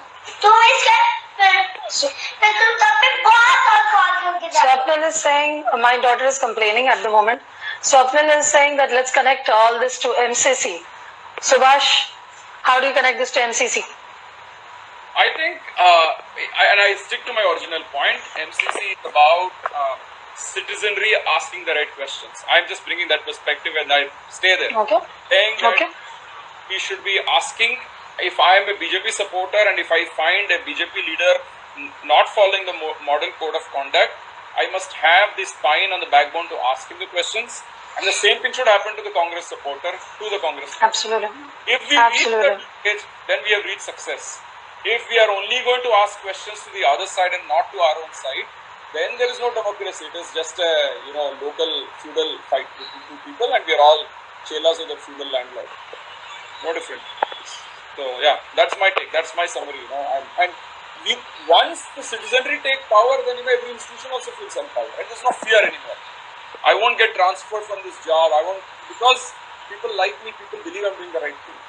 Swapnil is saying, my daughter is complaining at the moment. Swapnil is saying that let's connect all this to M C C. Subhash, how do you connect this to M C C? I think, uh, I, and I stick to my original point, M C C is about uh, citizenry asking the right questions. I'm just bringing that perspective and I stay there. Okay. Saying that okay. we should be asking, if I am a B J P supporter and if I find a B J P leader not following the model code of conduct, I must have the spine on the backbone to ask him the questions. And the same thing should happen to the Congress supporter, to the Congress supporter. Absolutely. If we Absolutely. reach that stage, then we have reached success. If we are only going to ask questions to the other side and not to our own side, then there is no democracy. It is just a, you know, local feudal fight between two people and we are all chelas of the feudal landlord. No different. So yeah, that's my take. That's my summary. You know, and, and we, once the citizenry take power, then you know, every institution also feels some power. And there's no fear anymore. I won't get transferred from this job. I won't, because people like me. People believe I'm doing the right thing.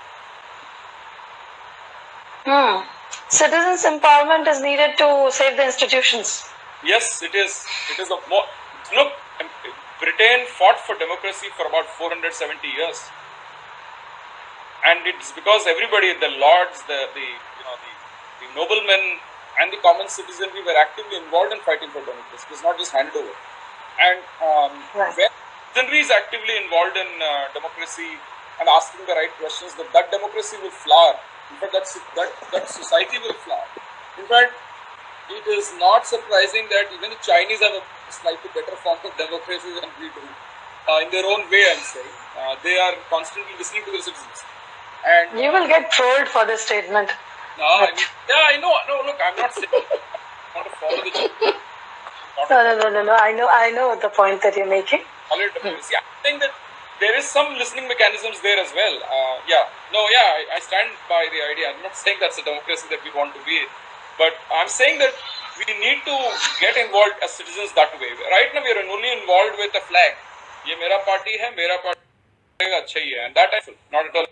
Hmm. Citizens' empowerment is needed to save the institutions. Yes, it is. It is a more. Look, Britain fought for democracy for about four hundred seventy years. And it's because everybody, the lords, the, the you know the, the noblemen and the common citizenry were actively involved in fighting for democracy. It was not just handed over. And um, right. when citizenry is actively involved in uh, democracy and asking the right questions, that, that democracy will flower. In fact, that, that, that society will flower. In fact, it is not surprising that even the Chinese have a slightly better form of democracy than we do. Uh, in their own way, I'm saying. Uh, they are constantly listening to their citizens. And you will get trolled for this statement. No, I mean, yeah, I know. No, look, I'm not saying I want to follow the. No, no, no, no, no. I know, I know the point that you're making. Follow democracy. I'm saying that there is some listening mechanisms there as well. Uh, yeah, no, yeah, I, I stand by the idea. I'm not saying that's a democracy that we want to be in, but I'm saying that we need to get involved as citizens that way. Right now, we are only involved with a flag. ये मेरा party है, मेरा party अच्छा ही है, and that I feel not at all.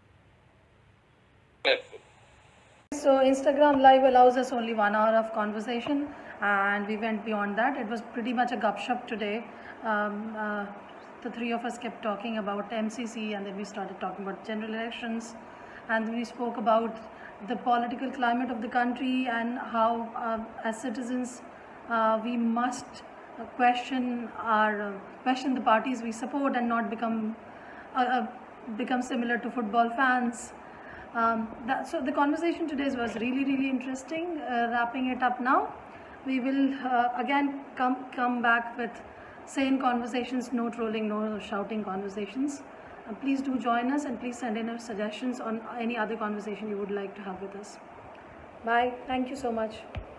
So Instagram Live allows us only one hour of conversation and we went beyond that. It was pretty much a gupshup today. Um, uh, the three of us kept talking about M C C, and then we started talking about general elections, and we spoke about the political climate of the country and how, uh, as citizens, uh, we must uh, question our uh, question the parties we support and not become uh, uh, become similar to football fans. Um, that, so the conversation today was really really interesting. Uh, wrapping it up now, we will uh, again come come back with sane conversations, no trolling, no shouting conversations. Uh, please do join us, and please send in your suggestions on any other conversation you would like to have with us. Bye. Thank you so much.